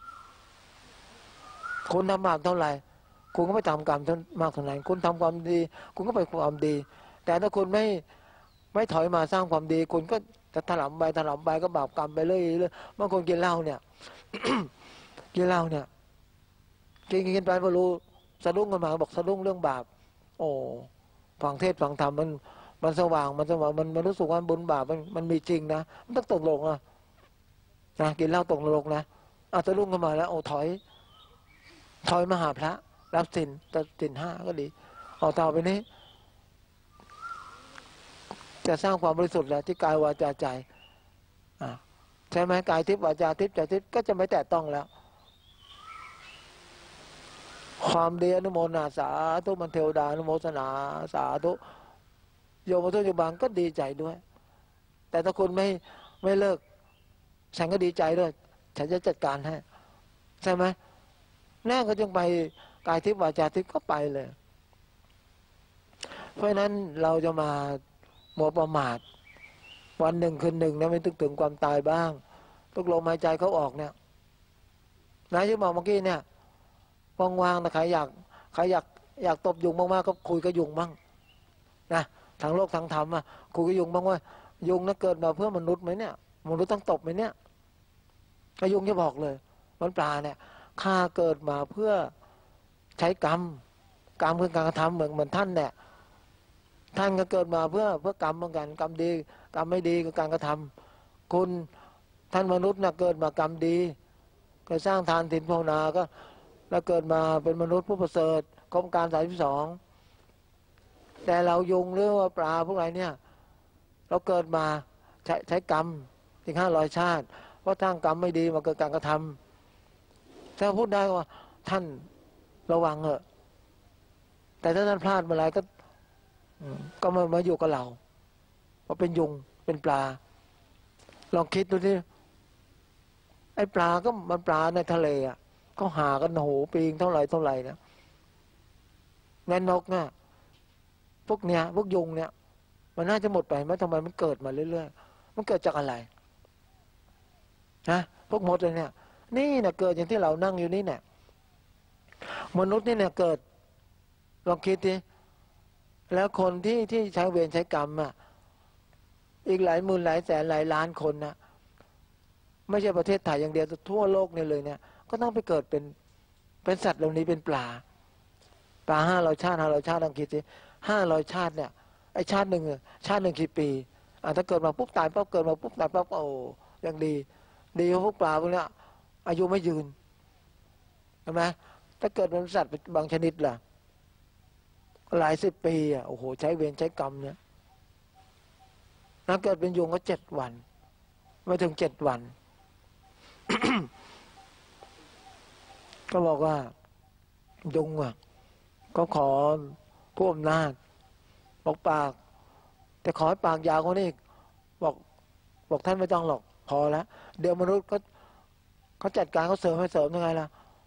คุณทำบาปเท่าไหร่คุณก็ไปตามกรรมเท่ามากเท่าไหร่คุณทำความดีคุณก็ไปความดีแต่ถ้าคุณไม่ไม่ถอยมาสร้างความดีคุณก็จะถลำไปถลำไปก็บาปกรรมไปเรื่อยๆบางคนกินเหล้าเนี่ย กินเหล้าเนี่ยกินกินไปพอรู้สะดุ้งกันมาบอกสะดุ้งเรื่องบาปโอ้ฟังเทศฟังธรรมมันมันสว่างมันสว่างมันมันรู้สึกว่าบุญบาปมันมันมีจริงนะมันต้องตกลงนะนะกินเหล้าตกลงนะอาจจะรุ่งกันมาแล้วโอ้ถอยถอยมาหาพระรับสินแต่สินห้าก็ดีเอาต่อไปนี้จะสร้างความบริสุทธิ์แล้วที่กายวาจาใจอ่าใช่ไหมกายทิพย์วาจาทิพย์ใจทิพย์ก็จะไม่แตะต้องแล้วความดีอนุโมทนาสาธุมันเทวดาอนุโมทนาสาธุโยมทุกโยมบางก็ดีใจด้วยแต่ถ้าคุณไม่ไม่เลิกฉันก็ดีใจด้วยฉันจะจัดการให้ใช่ไหมแน่ก็จึงไปกายทิพย์วาจาทิพย์ก็ไปเลยเพราะฉะนั้นเราจะมามัวประมาทวันหนึ่งคืนหนึ่งนะไม่ตึกถึงความตายบ้างทุกลมหายใจเขาออกเนี่ยนายที่บอกเมื่อกี้เนี่ยว่างๆนะใครอยากใครอยากอยากตบยุงมากๆก็คุยกับยุงบ้างนะทางโลกทางธรรมอ่ะคุยกับยุงบ้างว่ายุงนั้นเกิดมาเพื่อมนุษย์ไหมเนี่ยมนุษย์ต้องตบไหมเนี่ยก็ยุงจะบอกเลยมันปลาเนี่ยข้าเกิดมาเพื่อใช้กรรมกรรมคือการกระทำเหมือนเหมือนท่านเนี่ยท่านก็เกิดมาเพื่อเพื่อกรรมเหมือนกันกรรมดีกรรมไม่ดีคือการกระทำคุณท่านมนุษย์น่ะเกิดมากรรมดีก็สร้างทานศีลภาวนาก็แล้วเกิดมาเป็นมนุษย์ผู้ประเสริฐกรมการสายที่สองแต่เรายุงหรือว่าปลาพวกอะไรเนี่ยเราเกิดมาใช้ใช้กรรมถึงห้าร้อยชาติเพราะทางกรรมไม่ดีมาเกิดการกระทำถ้าพูดได้ว่าท่านระวังเถอะแต่ถ้าท่านพลาดเมื่อไรก็ก็มามาอยู่กับเราเพราะเป็นยุงเป็นปลาลองคิดดูดิไอ้ปลาก็มันปลาในทะเลอ่ะก็หากันโหปีงเท่าไหร่เท่าไหร่นะแม่นกเนี่ยพวกเนี้ยพวกยุงเนี่ยมันน่าจะหมดไปไหมทำไมมันเกิดมาเรื่อยๆมันเกิดจากอะไรนะพวกมดเลยเนี่ยนี่เนี่ยเกิดอย่างที่เรานั่งอยู่นี่เนี่ยมนุษย์นี่เนี่ยเกิดลองคิดดิแล้วคนที่ที่ใช้เวรใช้กรรมอ่ะอีกหลายหมื่นหลายแสนหลายล้านคนนะไม่ใช่ประเทศไทยอย่างเดียวแต่ทั่วโลกนี่เลยเนี่ยก็ต้องไปเกิดเป็นเป็นสัตว์เหล่านี้เป็นปลาปลาห้าร้อยชาติห้าร้อยชาติลองคิดสิห้าร้อยชาติเนี่ยไอชาติหนึ่งชาติหนึ่งกี่ปีอ่าถ้าเกิดมาปุ๊บตายปั๊บเกิดมาปุ๊บตายปั๊บโอ้ยังดีดีกว่าพวกปลาพวกเนี้ยอายุไม่ยืนใช่ไหมถ้าเกิดเป็นสัตว์บางชนิดล่ะหลายสิบปีอ่ะโอ้โหใช้เวรใช้กรรมเนี่ยถ้าเกิดเป็นยุงก็เจ็ดวันไม่ถึงเจ็ดวัน ก็บอกว่ายุงอ่ะก็ขอผู้อำนาจบอกปากแต่ขอให้ปากยาวกว่านี้บอกบอกท่านไม่ต้องหรอกพอแล้วเดี๋ยวมนุษย์ก็เขาจัดการเขาเสริมให้เสริมยังไงล่ะ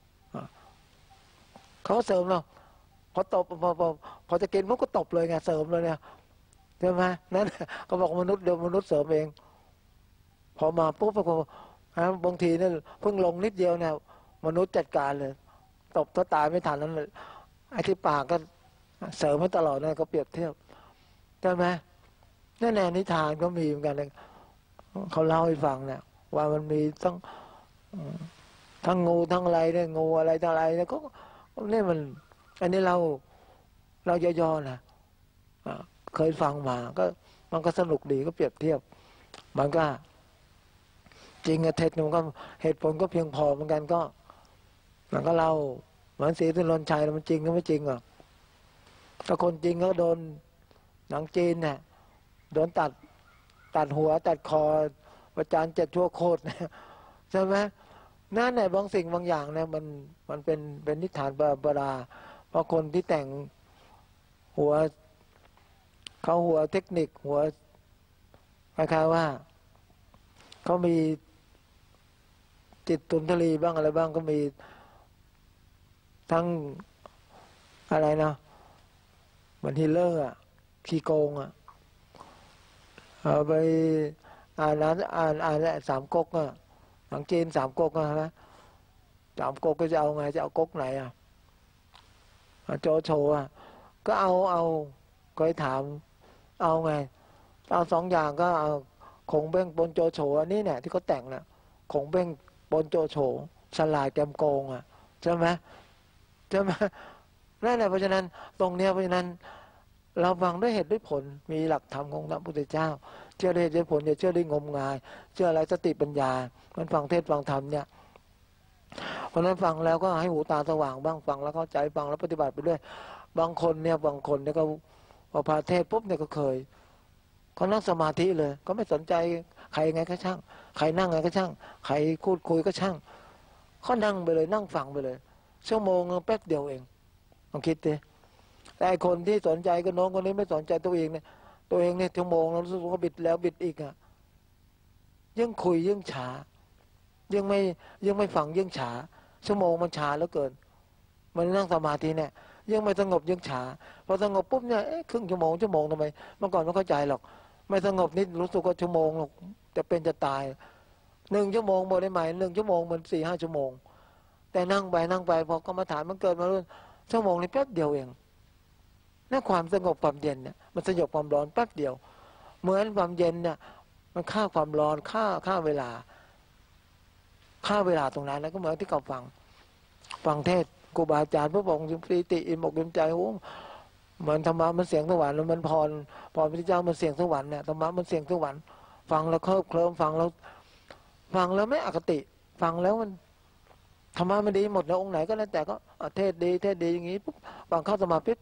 เขาเสริมเราพอตบพอพอพอจะกินมันก็ตบเลยไงเสริมเลยเนี่ยใช่ไหมนั่นก็บอกมนุษย์เดี๋ยวมนุษย์เสริมเองพอมาปุ๊บพอบางทีเนี่ยเพิ่งลงนิดเดียวเนี่ยมนุษย์จัดการเลยตบถ้าตายไม่ทันนั้นเลยไอ้ที่ปากก็เสริมให้ตลอดนะก็เปรียบเทียบใช่ไหมนั่นแน่นิทานก็มีเหมือนกันเลยเขาเล่าให้ฟังเนี่ยว่ามันมีทั้งทั้งงูทั้งอะไรเนี่ยงูอะไรทั้งอะไรเนี่ยก็นี่มันอันนี้เราเราย่อๆนะเคยฟังมาก็มันก็สนุกดีก็เปรียบเทียบมันก็จริงอะเท็จมันก็เหตุผลก็เพียงพอเหมือนกันก็มันก็เล่าเหมือนศรีสุนทรชัยมันจริงก็ไม่จริงอ่ะถ้าคนจริงก็โดนหนังจีนเนี่ยโดนตัดตัดหัวตัดคอประจานเจ็ดชั่วโคตรเนี่ยใช่ไหมนั่นแหละบางสิ่งบางอย่างเนี่ยมันมันเป็นเป็นนิทานบาราเพราะคนที่แต่งหัวเขาหัวเทคนิคหัวคล้ายๆว่าเขามีจิตตุนทรีบ้างอะไรบ้างก็มีทั้งอะไรนะเหมือนฮิลเลอร์อ่ะขี้โกงอ่ะเอาไปอ่านนั้นอ่านอ่านสามก๊กอ่ะหนังจีนสามก๊กอ่ะนะสามก๊กก็จะเอาไงจะเอาก๊กไหนอ่ะโจโฉอ่ะก็เอาเอาเคยถามเอาไงเอาสองอย่างก็เอาคงเบ้งปนโจโฉอันนี้เนี่ยที่เขาแต่งน่ะคงเบ้งปนโจโฉฉลาดแกมโกงอ่ะใช่ไหมใช่ไหมนั่นแหละเพราะฉะนั้นตรงเนี้ยเพราะฉะนั้นเราฟังด้วยเหตุด้วยผลมีหลักธรรมของพระพุทธเจ้าเชื่อด้วยเหตุด้วยผลอย่าเชื่อด้วยงมงายเชื่ออะไรสติปัญญามันฟังเทศฟังธรรมเนี่ยเพราะนั้นฟังแล้วก็ให้หูตาสว่างบ้างฟังแล้วเข้าใจฟังแล้วปฏิบัติไปด้วยบางคนเนี่ยบางคนเนี่ยก็พอพาเทศปุ๊บเนี่ยก็เคยเขานั่งสมาธิเลยก็ไม่สนใจใครไงก็ช่างใครนั่งไงก็ช่างใครพูดคุยก็ช่างเขานั่งไปเลยนั่งฟังไปเลยชั่วโมงแป๊บเดียวเองลองคิดดิแต่ไอคนที่สนใจก็น้องคนนี้ไม่สนใจตัวเองเนี่ยตัวเองเนี่ยชั่วโมงแล้วรู้สึกว่าบิดแล้วบิดอีกอ่ะยิ่งคุยยิ่งช้ายิ่งไม่ยิ่งไม่ฟังยิ่งช้าชั่วโมงมันช้าแล้วเกินมันนั่งสมาธิเนี่ยยิ่งไม่สงบยิ่งช้าพอสงบปุ๊บเนี่ยครึ่งชั่วโมงชั่วโมงทำไมเมื่อก่อนไม่เข้าใจหรอกไม่สงบนิดรู้สึกว่าชั่วโมงหรอกจะเป็นจะตายหนึ่งชั่วโมงหมดได้ไหมหนึ่งชั่วโมงมันสี่ห้าชั่วโมงแต่นั่งไปนั่งไปพอกรรมฐานมันเกิดมาเรื่อยชั่วโมงนี้แป๊บเดียวเองนั่นความสงบความเย็นเนี่ยมันสยบความร้อนแป๊บเดียวเหมือนความเย็นเนี่ยมันฆ่าความร้อนฆ่าฆ่าเวลาฆ่าเวลาตรงนั้นแล้วก็เหมือนที่เขาฟังฟังเทศครูบาอาจารย์พระองค์ปรีติอิ่มอกอิ่มใจโอ้เหมือนธรรมะมันเสียงสวรรค์แล้วมันพรพรพระเจ้ามันเสียงสวรรค์เนี่ยธรรมะมันเสียงสวรรค์ฟังแล้วเคลิบเคลิ้มฟังแล้วฟังแล้วไม่อคติฟังแล้วมันธรรมะมันดีหมดแล้วองค์ไหนก็แล้วแต่ก็เทศดีเทศดีอย่างนี้ปุ๊บฟังเข้าสมาธิ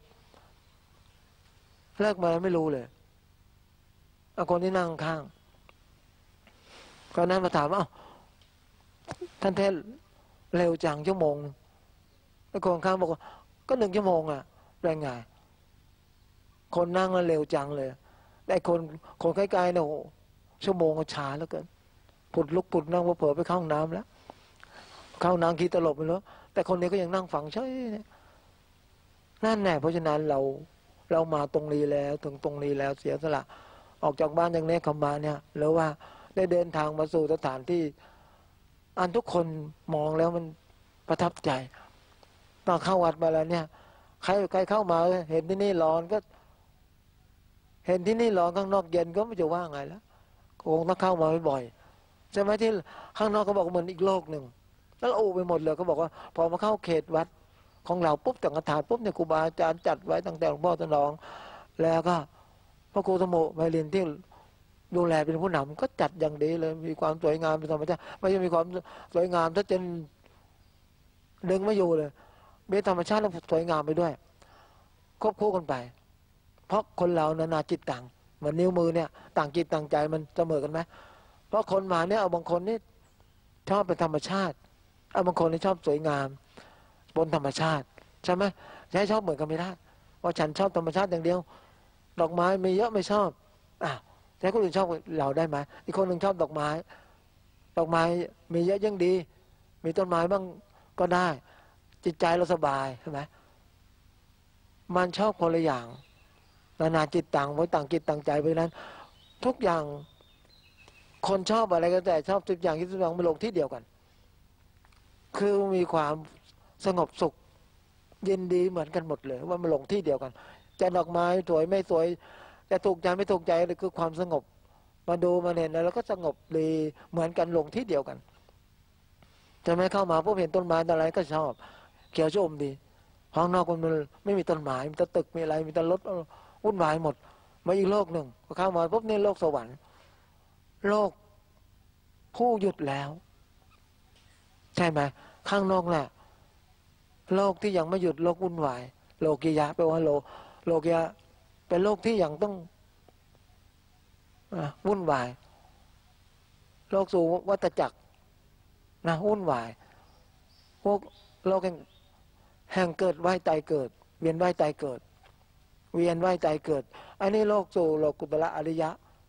เลิกมาไม่รู้เลยคนที่นั่งข้างก็นั้นมาถามว่าท่านเทศเร็วจังชั่วโมงแล้วคนข้างบอกว่าก็หนึ่งชั่วโมงอ่ะแรงไงคนนั่งแล้วเร็วจังเลยแต่คนคนใกล้ๆเนี่ยชั่วโมงก็ช้าแล้วเกินผุดลุกผุดนั่งเผลอไปเข้าห้องน้ำแล้วเข้าน้ำคิดตลบไปแล้วแต่คนนี้ก็ยังนั่งฟังเฉยเนี่ยนั่นแน่เพราะฉะนั้นเราเรามาตรงนี้แล้วถึงตรงนี้แล้วเสียสละออกจากบ้านอย่างนี้คำมาเนี่ยหรือว่าได้เดินทางมาสู่สถานที่อันทุกคนมองแล้วมันประทับใจตอนเข้าวัดมาแล้วเนี่ยใครใครเข้ามาเห็นที่นี่ร้อนก็เห็นที่นี่ร้อนข้างนอกเย็นก็ไม่จะว่าไงแล้วคงต้องเข้ามาบ่อยๆใช่ไหมที่ข้างนอกก็บอกเหมือนอีกโลกหนึ่งแล้วโอ้ไปหมดเลยก็บอกว่าพอมาเข้าเขตวัดของเราปุ๊บแต่งกระถางปุ๊บเนี่ยครูบาอาจารย์จัดไว้ตั้งแต่หลวงพ่อตะนองแล้วก็พระครูสมุไมลินที่ดูแลเป็นผู้นำก็จัดอย่างดีเลยมีความสวยงามเป็นธรรมชาติไม่ใช่มีความสวยงามถ้าจนดึงไม่อยู่เลยมีธรรมชาติแล้วสวยงามไปด้วยควบคู่กันไปเพราะคนเรานานาจิตต่างเหมือนนิ้วมือเนี่ยต่างจิตต่างใจมันเสมอกันไหมเพราะคนมาเนี่ยเอาบางคนนี่ชอบเป็นธรรมชาติเอาบางคนนี่ชอบสวยงามบนธรรมชาติใช่ไหมจะให้ชอบเหมือนกันไม่ได้ว่าฉันชอบธรรมชาติอย่างเดียวดอกไม้มีเยอะไม่ชอบอ่ะแต่คนอื่นชอบเราได้ไหมอีกคนหนึ่งชอบดอกไม้ดอกไม้มีเยอะยิ่งดีมีต้นไม้บ้างก็ได้จิตใจเราสบายใช่ไหมมันชอบคนละอย่างนานาจิตต่างไว้ต่างจิตต่างใจไปนั้นทุกอย่างคนชอบอะไรก็แต่ชอบทุกอย่างที่ทุกอย่างมาลงที่เดียวกันคือมีความสงบสุขยินดีเหมือนกันหมดเลยว่ามาลงที่เดียวกันจะดอกไม้สวยไม่สวยจะถูกใจไม่ถูกใจเลยคือความสงบมาดูมาเห็นแล้วก็สงบดีเหมือนกันลงที่เดียวกันจะไม่เข้ามาพวกเห็นต้นไม้อะไรก็ชอบเขียวชมดีห้องนอกมันไม่มีต้นไม้มีแต่ตึกมีอะไรมีแต่รถวุ่นวายหมดมาอีกโลกหนึ่งพอเข้ามาปุ๊บนี่โลกสวรรค์โลกผู้หยุดแล้วใช่ไหมข้างนอกแหละโลกที่ยังไม่หยุดโลกวุ่นวายโลกิยะแปลว่าโลโลกิยะเป็นโลกที่ยังต้องวุ่นวายโลกสู่วัฏจักรนะวุ่นวายพวกโลกแห่งแห่งเกิดว่ายตายเกิดเวียนว่ายตายเกิดเวียนว่ายตายเกิดอันนี้โลกสู่โลกุตระอริยะ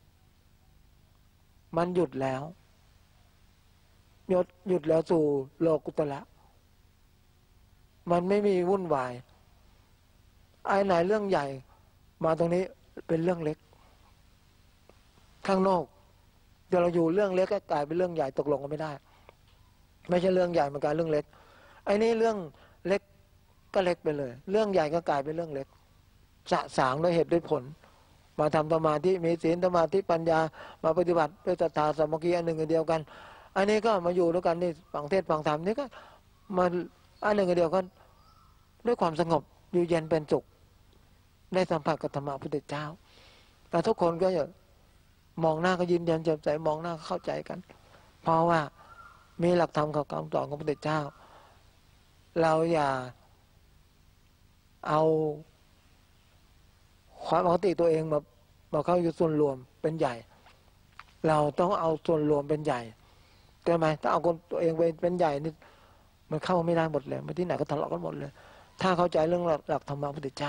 มันหยุดแล้วหยุดหยุดแล้วสู่โลกุตระมันไม่มีวุ่นวายไอ้ไหนเรื่องใหญ่มาตรงนี้เป็นเรื่องเล็กข้างนอกเดี๋ยวเราอยู่เรื่องเล็กก็กลายเป็นเรื่องใหญ่ตกลงกันไม่ได้ไม่ใช่เรื่องใหญ่มันกลายเรื่องเล็กไอ้นี่เรื่องเล็กก็เล็กไปเลยเรื่องใหญ่ก็กลายเป็นเรื่องเล็กสะสางด้วยเหตุด้วยผลมาทำสมาธิมีศีลสมาธิปัญญามาปฏิบัติด้วยศรัทธาสามัคคีอันหนึ่งอันเดียวกันอันนี้ก็มาอยู่ด้วยกันนี่ฟังเทศฟังธรรมนี่ก็มาอันหนึ่งอันเดียวกันด้วยความสงบอยู่เย็นเป็นสุขได้สัมผัสกับธรรมะพุทธเจ้าแต่ทุกคนก็อย่ามองหน้าก็ยิ้มแย้มแจ่มใสมองหน้าเข้าใจกันเพราะว่ามีหลักธรรมของคำสอนของพระพุทธเจ้าเราอย่าเอาความปกติตัวเองมามาเข้าอยู่ส่วนรวมเป็นใหญ่เราต้องเอาส่วนรวมเป็นใหญ่ใช่ไหมถ้าเอาคนตัวเองเป็นใหญ่นี่มันเข้าไม่ได้หมดเลยมาที่ไหนก็ทะเลาะกันหมดเลยถ้าเข้าใจเรื่องหลักธรรมะพระพุทธเจ้า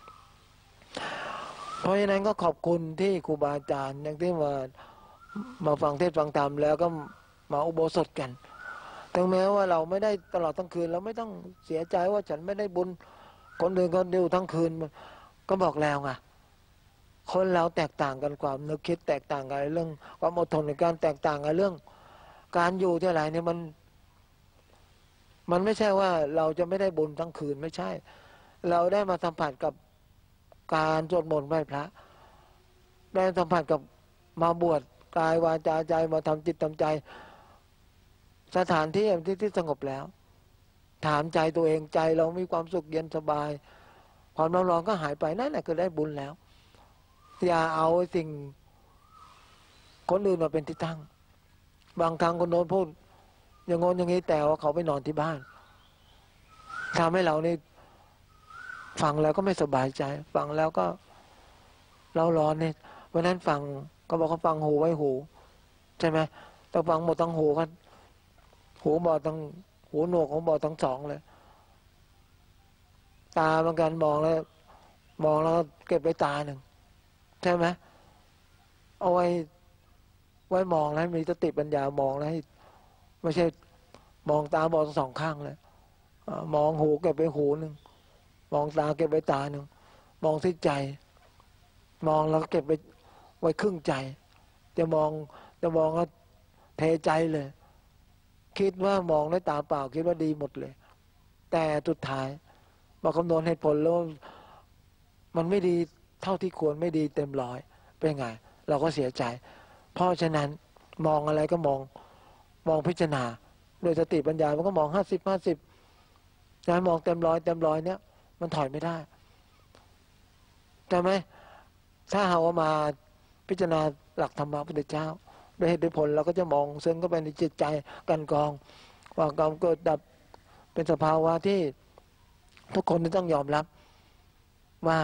เพราะฉะนั้นก็ขอบคุณที่ครูบาอาจารย์อย่างที่มามาฟังเทศฟังธรรมแล้วก็มาอุโบสถกันถึงแม้ว่าเราไม่ได้ตลอดทั้งคืนเราไม่ต้องเสียใจว่าฉันไม่ได้บุญคนอื่นก็ดูทั้งคืนก็บอกแล้วไงคนเราแตกต่างกันความนึกคิดแตกต่างกันเรื่องความอดทนในการแตกต่างกันเรื่องการอยู่ที่อะไรเนี่ยมันมันไม่ใช่ว่าเราจะไม่ได้บุญทั้งคืนไม่ใช่เราได้มาสัมผัสกับการสวดมนต์ไหว้พระได้สัมผัสกับมาบวชกายวาจาใจมาทำจิตทำใจสถานที่ที่ที่สงบแล้วถามใจตัวเองใจเรามีความสุขเย็นสบายความร้อนๆก็หายไปนั่นแหละคือได้บุญแล้วอย่าเอาสิ่งคนอื่นมาเป็นที่ตั้งบางครั้งคนโน้นพูดอย่างงนอย่างนี้แต่ว่าเขาไปนอนที่บ้านทำให้เรานี่ฟังแล้วก็ไม่สบายใจฟังแล้วก็เราร้อนเนี่ยวันนั้นฟังก็บอกเขาฟังหูไว้หูใช่ไหมแต่ฟังหมดทั้งหูกันหูบอดทั้งหูหนวกของบอดทั้งสองเลยตาเหมือนกันมองแล้วมองแล้วเก็บไว้ตาหนึ่งใช่ไหมเอาไว้ไว้มองแล้วมีสติปัญญามองแล้วไม่ใช่มองตาบอดสองข้างเลยมองหูเก็บไว้หูหนึ่งมองตาเก็บไว้ตาหนึ่งมองที่ใจมองแล้วเก็บไว้ไว้ครึ่งใจจะมองจะมองแล้วเทใจเลยคิดว่ามองด้วยตาเปล่าคิดว่าดีหมดเลยแต่สุดท้ายมาคำนวณเหตุผลแล้วมันไม่ดีเท่าที่ควรไม่ดีเต็มร้อยเป็นไงเราก็เสียใจเพราะฉะนั้นมองอะไรก็มองมองพิจารณาโดยสติปัญญามันก็มองห้าสิบห้าสิบจะมองเต็มร้อยเต็มร้อยเนี้ยมันถอยไม่ได้ใช่ไหมถ้าเราเอามาพิจารณาหลักธรรมะพระพุทธเจ้าโดยเหตุผลเราก็จะมองซึ้งเข้าไปในจิตใจกันกองว่ากรรมเกิดดับเป็นสภาวะที่ทุกคนต้องยอมรับว่า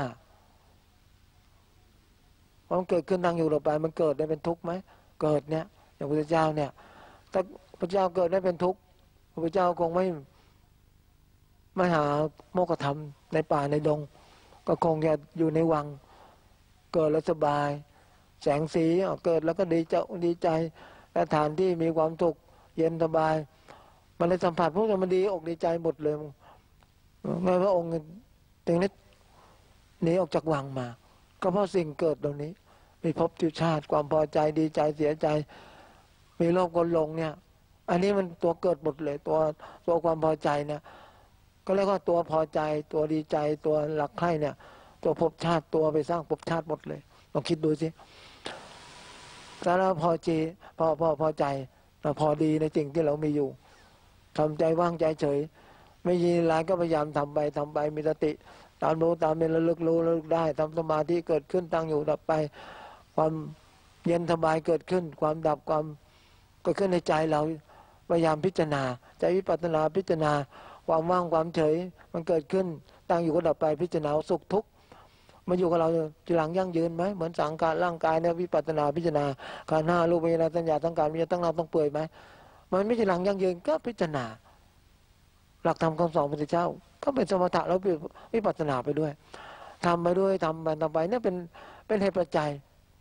มันเกิดขึ้นตั้งอยู่ต่อไปมันเกิดได้เป็นทุกข์ไหมเกิดเนี่ยอย่างพระพุทธเจ้าเนี่ยถ้าพระเจ้าเกิดได้เป็นทุกข์พระพุทธเจ้าคงไม่ไม่หาโมกขธรรมในป่าในดงก็คงจะอยู่ในวังเกิดแล้วสบายแสงสีเกิดแล้วก็ดีใจดีใจและฐานที่มีความสุขเย็นสบายมันเลยสัมผัสพวกมันดีอกดีใจหมดเลยแม้พระองค์ถึงนี้หนีออกจากวังมาก็เพราะสิ่งเกิดตรงนี้มีภพติชาติความพอใจดีใจเสียใจมีโลภกดหลงเนี่ยอันนี้มันตัวเกิดหมดเลยตัวตัวความพอใจเนี่ยก็เรียกว่าตัวพอใจตัวดีใจตัวหลักใคร่เนี่ยตัวภพชาติตัวไปสร้างภพชาติหมดเลยลองคิดดูสิถ้าเราพอใจพอพอพอใจเราพอดีในสิ่งที่เรามีอยู่ทำใจว่างใจเฉยไม่ยินร้ายก็พยายามทำไปทำไปมีสติตามรู้ตามเป็นระลึกรู้ระลึกได้ทำสมาธิเกิดขึ้นตั้งอยู่ดับไปความเย็นสบายเกิดขึ้นความดับความเกิดขึ้นในใจเราพยายามพิจารณาใจวิปัสสนาพิจารณาความว่างความเฉยมันเกิดขึ้นตั้งอยู่ก็ดับไปพิจารณาสุขทุกข์มาอยู่กับเราทีหลังยั่งยืนไหมเหมือนสังขารร่างกายเนี่ยวิปัสสนาพิจารณาขันธ์ห้ารูปเวทนาสัญญาสังขารวิญญาณตั้งเราต้องเปื่อยไหมมันไม่ทีหลังยั่งยืนก็พิจารณาหลักธรรมคำสอนพระพุทธเจ้าก็เป็นสมถะแล้ววิปัสสนาไปด้วยทำไปด้วยทำไปทำไปเนี่ยเป็นเป็นเหตุปัจจัย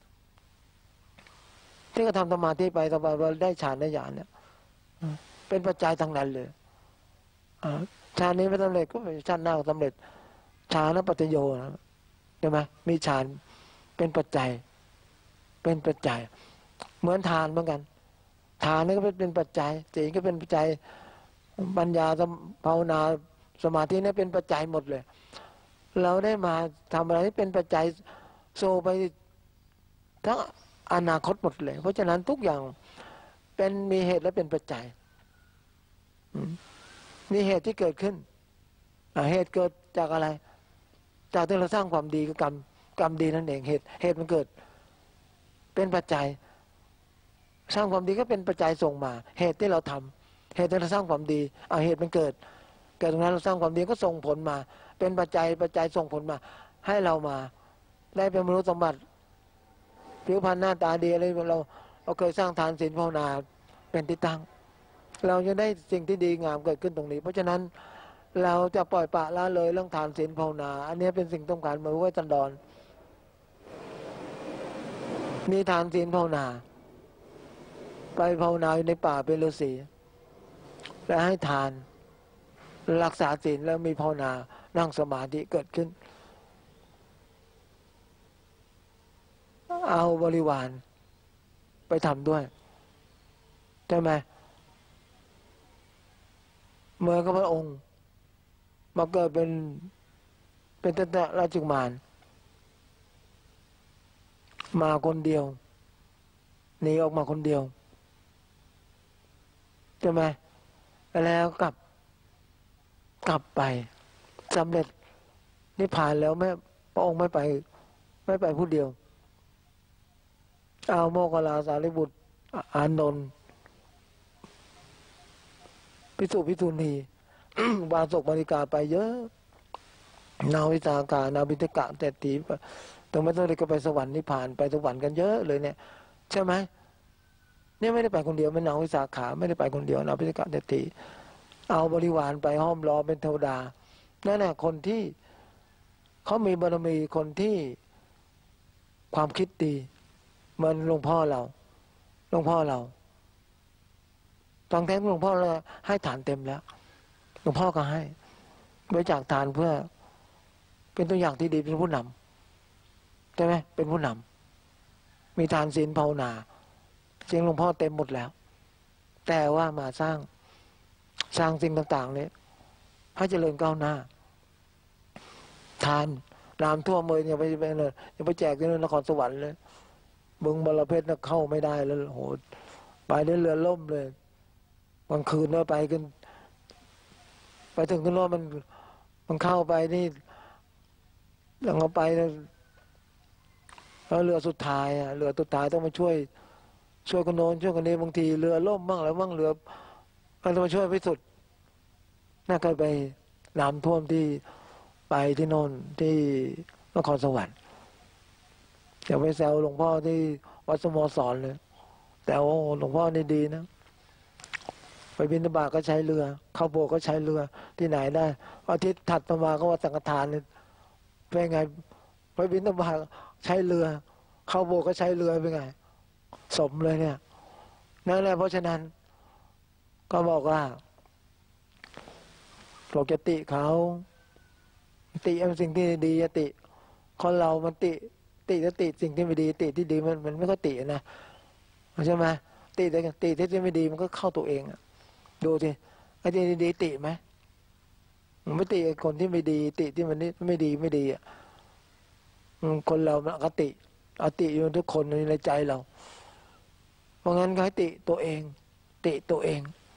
ที่ก็ทำสมาธิไปต่อไปเราได้ฌานได้ญาณเนี่ยเป็นปัจจัยทางนั้นเลยฌานนี้ไม่สำเร็จก็เป็นฌานหน้าสำเร็จฌานปัจจโยนะใช่ไหมมีฌานเป็นปัจจัยเป็นปัจจัยเหมือนทานเหมือนกันทานนี่ก็เป็นปัจจัยศีลก็เป็นปัจจัยปัญญาภาวนาสมาธินี่เป็นปัจจัยหมดเลยเราได้มาทำอะไรที่เป็นปัจจัยโซไปทั้งอนาคตหมดเลยเพราะฉะนั้นทุกอย่างเป็นมีเหตุและเป็นปัจจัยมีเหตุที่เกิดขึ้นเหตุเกิดจากอะไรจากที่เราสร้างความดีกับกรรมกรรมดีนั่นเองเหตุเหตุมันเกิดเป็นปัจจัยสร้างความดีก็เป็นปัจจัยส่งมาเหตุที่เราทำเหตุที่เราสร้างความดีเอาเหตุมันเกิดเกิดตรงนั้นเราสร้างความดีก็ส่งผลมาเป็นปัจจัยปัจจัยส่งผลมาให้เรามาได้เป็นมนุษย์สมบัติผิวพรรณหน้าตาดีอะไรเราเราเคยสร้างทานศีลภาวนาเป็นที่ตั้งเราจะได้สิ่งที่ดีงามเกิดขึ้นตรงนี้เพราะฉะนั้นเราจะปล่อยปละละเลยเรื่องทานศีลภาวนาอันนี้เป็นสิ่งต้องการมาไว้ตันดอนมีทานศีลภาวนาไปภาวนาอยู่ในป่าเป็นฤาษีและให้ทานรักษาศีลแล้วมีภาวนานั่งสมาธิเกิดขึ้นเอาบริวารไปทำด้วยใช่ไหมเมื่อพระองค์มาเกิดเป็นเป็นตั้งแต่ราชกุมารมาคนเดียวหนีออกมาคนเดียวใช่ไหมแล้วกลับกลับไปสำเร็จนิพพานแล้วแม่พระองค์ไม่ไปไม่ไปผู้เดียวเอาโมคคัลลาสารีบุตรอานนท์ภิกษุภิกษุณีวาสกมาริกาไปเยอะนาวิสาขานาวิทกะแต่ตีตรงไม่ต้องเลยก็ไปสวรรค์นิพพานไปสวรรค์กันเยอะเลยเนี่ยใช่ไหมเนี่ยไม่ได้ไปคนเดียวไม่นาวิสาขาไม่ได้ไปคนเดียวนาวิทกะแต่ตีเอาบริวารไปห้อมล้อมเป็นเทวดานั่นแหละคนที่เขามีบารมีคนที่ความคิดดีเหมือนหลวงพ่อเราหลวงพ่อเราตอนแท้หลวงพ่อเราให้ฐานเต็มแล้วหลวงพ่อก็ให้บริจาคทานเพื่อเป็นตัวอย่างที่ดีเป็นผู้นำใช่ไหมเป็นผู้นำมีทานศีลภาวนาจริงหลวงพ่อเต็มหมดแล้วแต่ว่ามาสร้างสร้างสิ่งต่างๆนี้ให้เจริญก้าวหน้าทานน้ำท่วมเลยอย่าไปไปเลยอย่าไปแจกที่นครสวรรค์เลยบึงบรเพชรเข้าไม่ได้แล้วโหไปได้เรือล่มเลยกลางคืนเราไปกันไปถึงกันว่ามันมันเข้าไปนี่หลังเอาไปแล้วเรือสุดท้ายอ่ะเรือสุดท้ายต้องมาช่วยช่วยกันโน้นช่วยกันนี้บางทีเรือล่มบ้างแล้วบ้างเรือมันต้องมาช่วยพิสุทธิ์น่าเคยไปน้ำท่วมที่ไปที่โน่นที่นครสวรรค์อย่าไปแซวหลวงพ่อที่วัดสโมสรเลยแต่ว่าหลวงพ่อนี่ดีนะไปบิณฑบาตก็ใช้เรือเข้าโบสถ์ก็ใช้เรือที่ไหนได้อาทิตย์ถัดมาก็ว่าสังฆทานเลยเป็นไงไปบิณฑบาตใช้เรือเข้าโบสถ์ก็ใช้เรือเป็นไงสมเลยเนี่ยนั่นแหละเพราะฉะนั้นก็บอกว่าปกติเขาติเป็นสิ่งที่ดีติคนเรามันติติจะติสิ่งที่ไม่ดีติที่ดีมันมันไม่ก็ตินะใช่ไหมติแต่ติที่ไม่ดีมันก็เข้าตัวเองอะดูสิไอ้ที่ดีติไหมมันไม่ติคนที่ไม่ดีติที่มันไม่ดีไม่ดีอ่ะคนเรามันอคติอติอยู่ทุกคนในใจเราเพราะงั้นก็ให้ติตัวเองติตัวเอง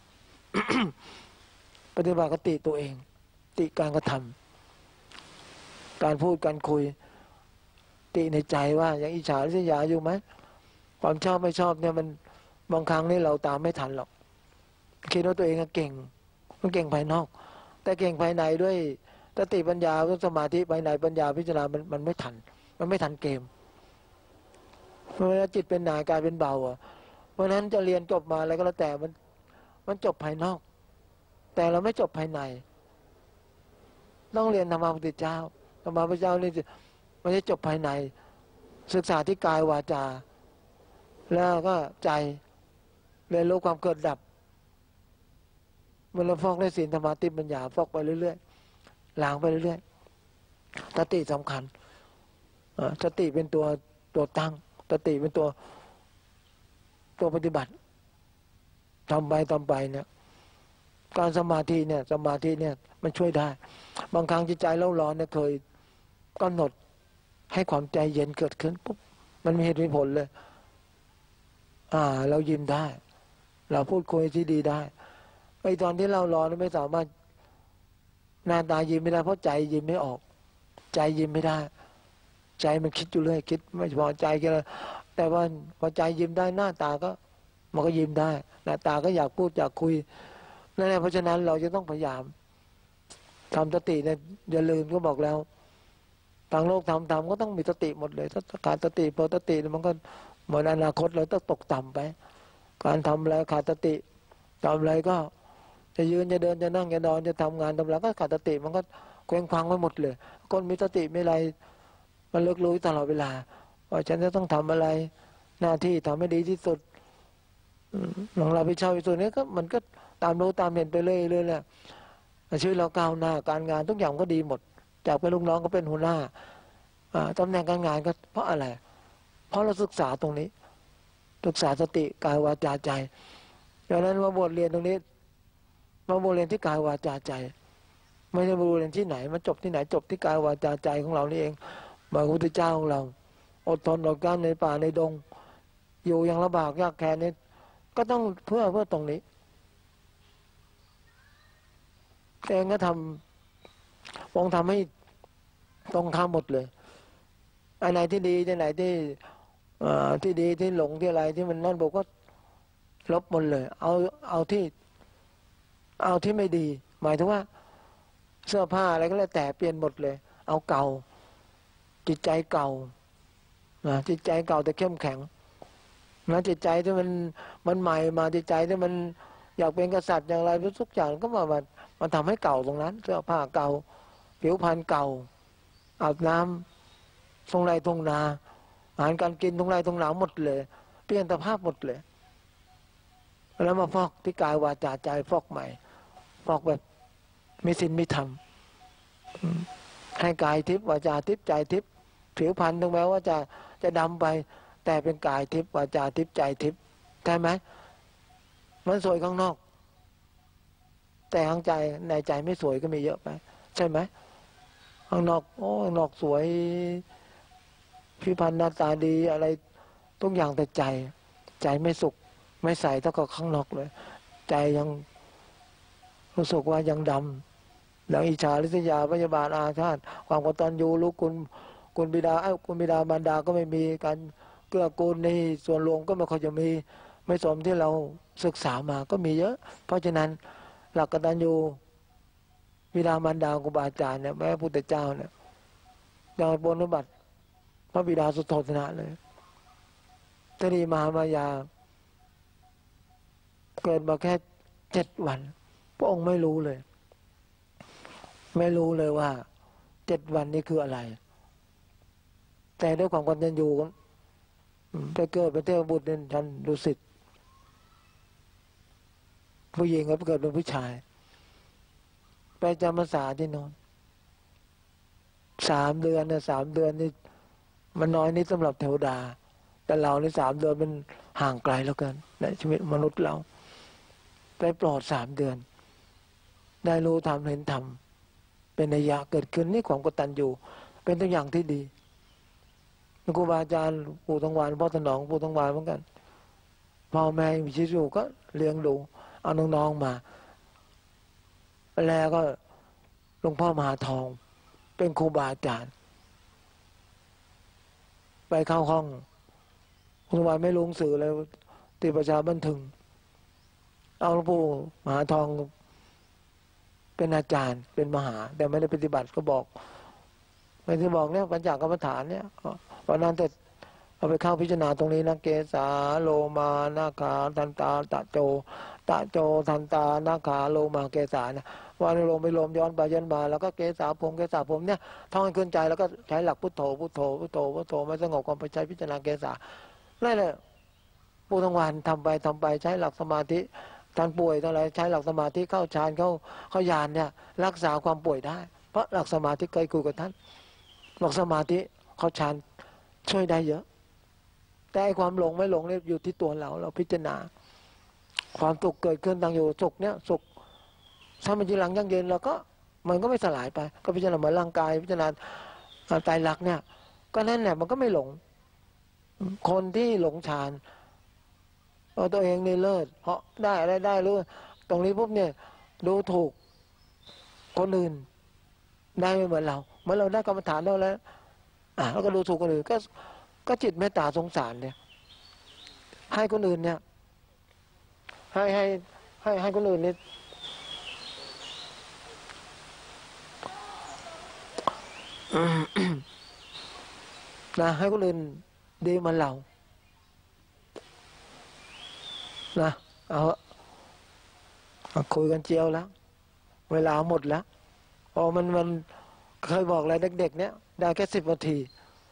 ปฏิบัติก็ติตัวเองติการกระทำการพูดการคุยติในใจว่ายังอิจฉาริษยาอยู่ไหมความชอบไม่ชอบเนี่ยมันบางครั้งนี่เราตามไม่ทันหรอกคิดว่าตัวเองเก่งมันเก่งภายนอกแต่เก่งภายในด้วยสติปัญญาสมาธิภายในปัญญาพิจารณามันมันไม่ทันมันไม่ทันเกมเวลาจิตเป็นหนากายเป็นเบาอ่ะเพราะนั้นจะเรียนจบมาอะไรก็แล้วแต่มันมันจบภายนอกแต่เราไม่จบภายในต้องเรียนธรรมะพุทธเจ้าธรรมะพุทธเจ้านี่มันจะจบภายในศึกษาที่กายวาจาแล้วก็ใจเรียนรู้ความเกิดดับมันเราฟอกได้ศีลธรรมะติปัญญาฟอกไปเรื่อยๆล้างไปเรื่อยๆสติสำคัญสติเป็นตัวตัวตั้งสติเป็นตัวตัวปฏิบัติทำไปทำไปเนี่ยการสมาธิเนี่ยสมาธิเนี่ยมันช่วยได้บางครั้งจิตใจเล่าร้อนเนี่ยเคยกำหนดให้ความใจเย็นเกิดขึ้นปุ๊บมันมีเหตุมีผลเลยอ่าเรายิ้มได้เราพูดคุยที่ดีได้ไอ้ตอนที่เราร้อนไม่สามารถหน้าตายิ้มไม่ได้เพราะใจยิ้มไม่ออกใจยิ้มไม่ได้ใจมันคิดอยู่เรื่อยคิดไม่พอใจกันเลยแต่ว่าพอใจยิ้มได้หน้าตาก็มันก็ยิ้มได้หน้าตาก็อยากพูดอยากคุยนั่นแหละเพราะฉะนั้นเราจะต้องพยายามทำสติเนี่ยอย่าลืมก็บอกแล้วทางโลกทำทำก็ต้องมีสติหมดเลยถ้าขาดสติพอสติมันก็เหมือนอนาคตเราต้องตกต่ำไปการทำอะไรขาดสติทำอะไรก็จะยืนจะเดินจะนั่งจะนอนจะทำงานทำอะไรก็ขาดสติมันก็เคว้งคว้างไปหมดเลยคนมีสติไม่ไรมันเลิกรู้ตลอดเวลาว่าฉันจะต้องทำอะไรหน้าที่ทำให้ดีที่สุดหลังเราไปเช่าอยู่ตัวนี้ก็มันก็ตามรู้ตามเห็นไปเรื่อยๆแหละชีวิตเราก้าวหน้าการงานทุกอย่างก็ดีหมดจากเป็นลูกน้องก็เป็นหัวหน้าตำแหน่งการงานก็เพราะอะไรเพราะเราศึกษาตรงนี้ศึกษาสติกายวาจาใจดังนั้นมาบทเรียนตรงนี้มาบทเรียนที่กายวาจาใจไม่ได้มาบทเรียนที่ไหนมันจบที่ไหนจบที่กายวาจาใจของเรานี่เองพระพุทธเจ้าของเราอดทนอดกลั้นในป่าในดงอยู่อย่างลำบากยากแค้นนี้ก็ต้องเพื่อเพื่อตรงนี้เองก็ทำองทำให้ตรงข้ามหมดเลยอันไหนที่ดีที่ไหนที่ที่ดีที่หลงที่อะไรที่มันนั่นบอกก็ลบหมดเลยเอาเอาที่เอาที่ไม่ดีหมายถึงว่าเสื้อผ้าอะไรก็แล้วแต่เปลี่ยนหมดเลยเอาเก่าจิตใจเก่านะจิตใจเก่าแต่เข้มแข็งนะจิตใจที่มันมันใหม่มาจิตใจที่มันอยากเป็นกษัตริย์อย่างไรทุกอย่างก็มามามันทำให้เก่าตรงนั้นเสื้อผ้าเก่าผิวพรรณเก่าอาบน้ำตรงไรตรงนาอาหารการกินตรงไรตรงหนาหมดเลยเปลี่ยนสภาพหมดเลยแล้วมาฟอกที่กายวาจาใจฟอกใหม่ฟอกแบบมีศีลมีธรรมให้กายทิพย์วาจาทิพย์ใจทิพย์ผิวพรรณถึงแม้ว่าจะจะดำไปแต่เป็นกายทิพย์วาจาทิพย์ใจทิพย์ใช่ไหมมันสวยข้างนอกแต่ข้างใจในใจไม่สวยก็มีเยอะไปใช่ไหมข้างนอกโอ้ข้างนอกสวยผิวพรรณหน้าตาดีอะไรทุกอย่างแต่ใจใจไม่สุขไม่ใสเท่ากับข้างนอกเลยใจยังรู้สึกว่ายังดำยังอิจฉาริษยาพยาบาทอาฆาตความกตัญญูรู้คุณคุณบิดาเอ้าคุณบิดามารดาก็ไม่มีการเกื้อกูลในส่วนรวมก็ไม่ค่อยจะมีไม่สมที่เราศึกษามาก็มีเยอะเพราะฉะนั้นหลักกตัญญูบิดามารดาครูบาอาจารย์เนี่ยแม้พระพุทธเจ้าเนี่ยยังปฏิบัติพระบิดาสุโธทนะเลยทรีมหามายาเกิดมาแค่เจ็ดวันพระองค์ไม่รู้เลยไม่รู้เลยว่าเจ็ดวันนี้คืออะไรแต่ด้วยความกตัญญูไปเกิดเป็นเทพบุตรเป็นชั้นดุสิตผู้หญิงก็เกิดเป็นผู้ชายไปจำพรรษาที่โน่นสามเดือนเนี่ยสามเดือนนี่มันน้อยนิดสำหรับเทวดาแต่เราในสามเดือนมันห่างไกลแล้วกันในชีวิตมนุษย์เราไปโปรดสามเดือนได้รู้ธรรมเห็นธรรมเป็นนัยยะเกิดขึ้นนี่ของกตัญญูเป็นตัวอย่างที่ดีครูบาอาจารย์ปู่ทองหวานพ่อถนอมปู่ทองหวานเหมือนกันพ่อแม่มีชีวิตอยู่ก็เลี้ยงดูเอาน้องๆมาแล้วก็หลวงพ่อมหาทองเป็นครูบาอาจารย์ไปเข้าห้องครูบาไม่รู้หนังสือเลยติประชาบันทึงเอาหลวงปู่มหาทองเป็นอาจารย์เป็นมหาแต่ไม่ได้ปฏิบัติก็บอกไม่ที่บอกเนี่ยปัญจกรรมฐานเนี่ยวันนั้นแต่เอาไปเข้าพิจารณาตรงนี้นะเกสาโลมานาคาทันตาตะโจตะโจทันตานาคาโลมาเกสาเนี่ยวันลงไปลมย้อนไปย้อนมาแล้วก็เกสาผมเกสาผมเนี่ยท่องให้ขึ้นใจแล้วก็ใช้หลักพุทโธพุทโธพุทโธพุทโธไม่สงบความไปใช้พิจารณาเกสานั่นแหละปู่ทองหวานทำไปทำไปใช้หลักสมาธิท่านป่วยทั้งหลายใช้หลักสมาธิเข้าฌานเข้าเข้ายานเนี่ยรักษาความป่วยได้เพราะหลักสมาธิเคยคุยกับท่านหลักสมาธิเข้าฌานช่วยได้เยอะแต่ความหลงไม่หลงเนี่ยอยู่ที่ตัวเราเราพิจารณาความสุขเกิดขึ้นตั้งอยู่สุขเนี่ยสุขถ้ามันจีหลังยั่งยืนเราก็มันก็ไม่สลายไปก็พิจารณาเหมือนร่างกายพิจารณาตายรักเนี่ยก็นั่นแหละมันก็ไม่หลงคนที่หลงฌานเอาตัวเองนี่เลิศเพราะได้อะไรได้รู้ตรงนี้ปุ๊บเนี่ยดูถูกคนอื่นได้ไม่เหมือนเราเมื่อเราได้กรรมฐานแล้วแล้วอ่ะแล้วก็ดูถูกคนอื่นก็ก็จิตเมตตาสงสารเนี่ยให้คนอื่นเนี่ยให้ให้ให้ให้คนอื่นเนี่ยนะให้คนอื่นดีเหมือนเรานะเอาคุยกันเจียวแล้วเวลาหมดแล้วพอมันมันเคยบอกอะไรเด็กๆเนี่ยได้แค่สิบนาที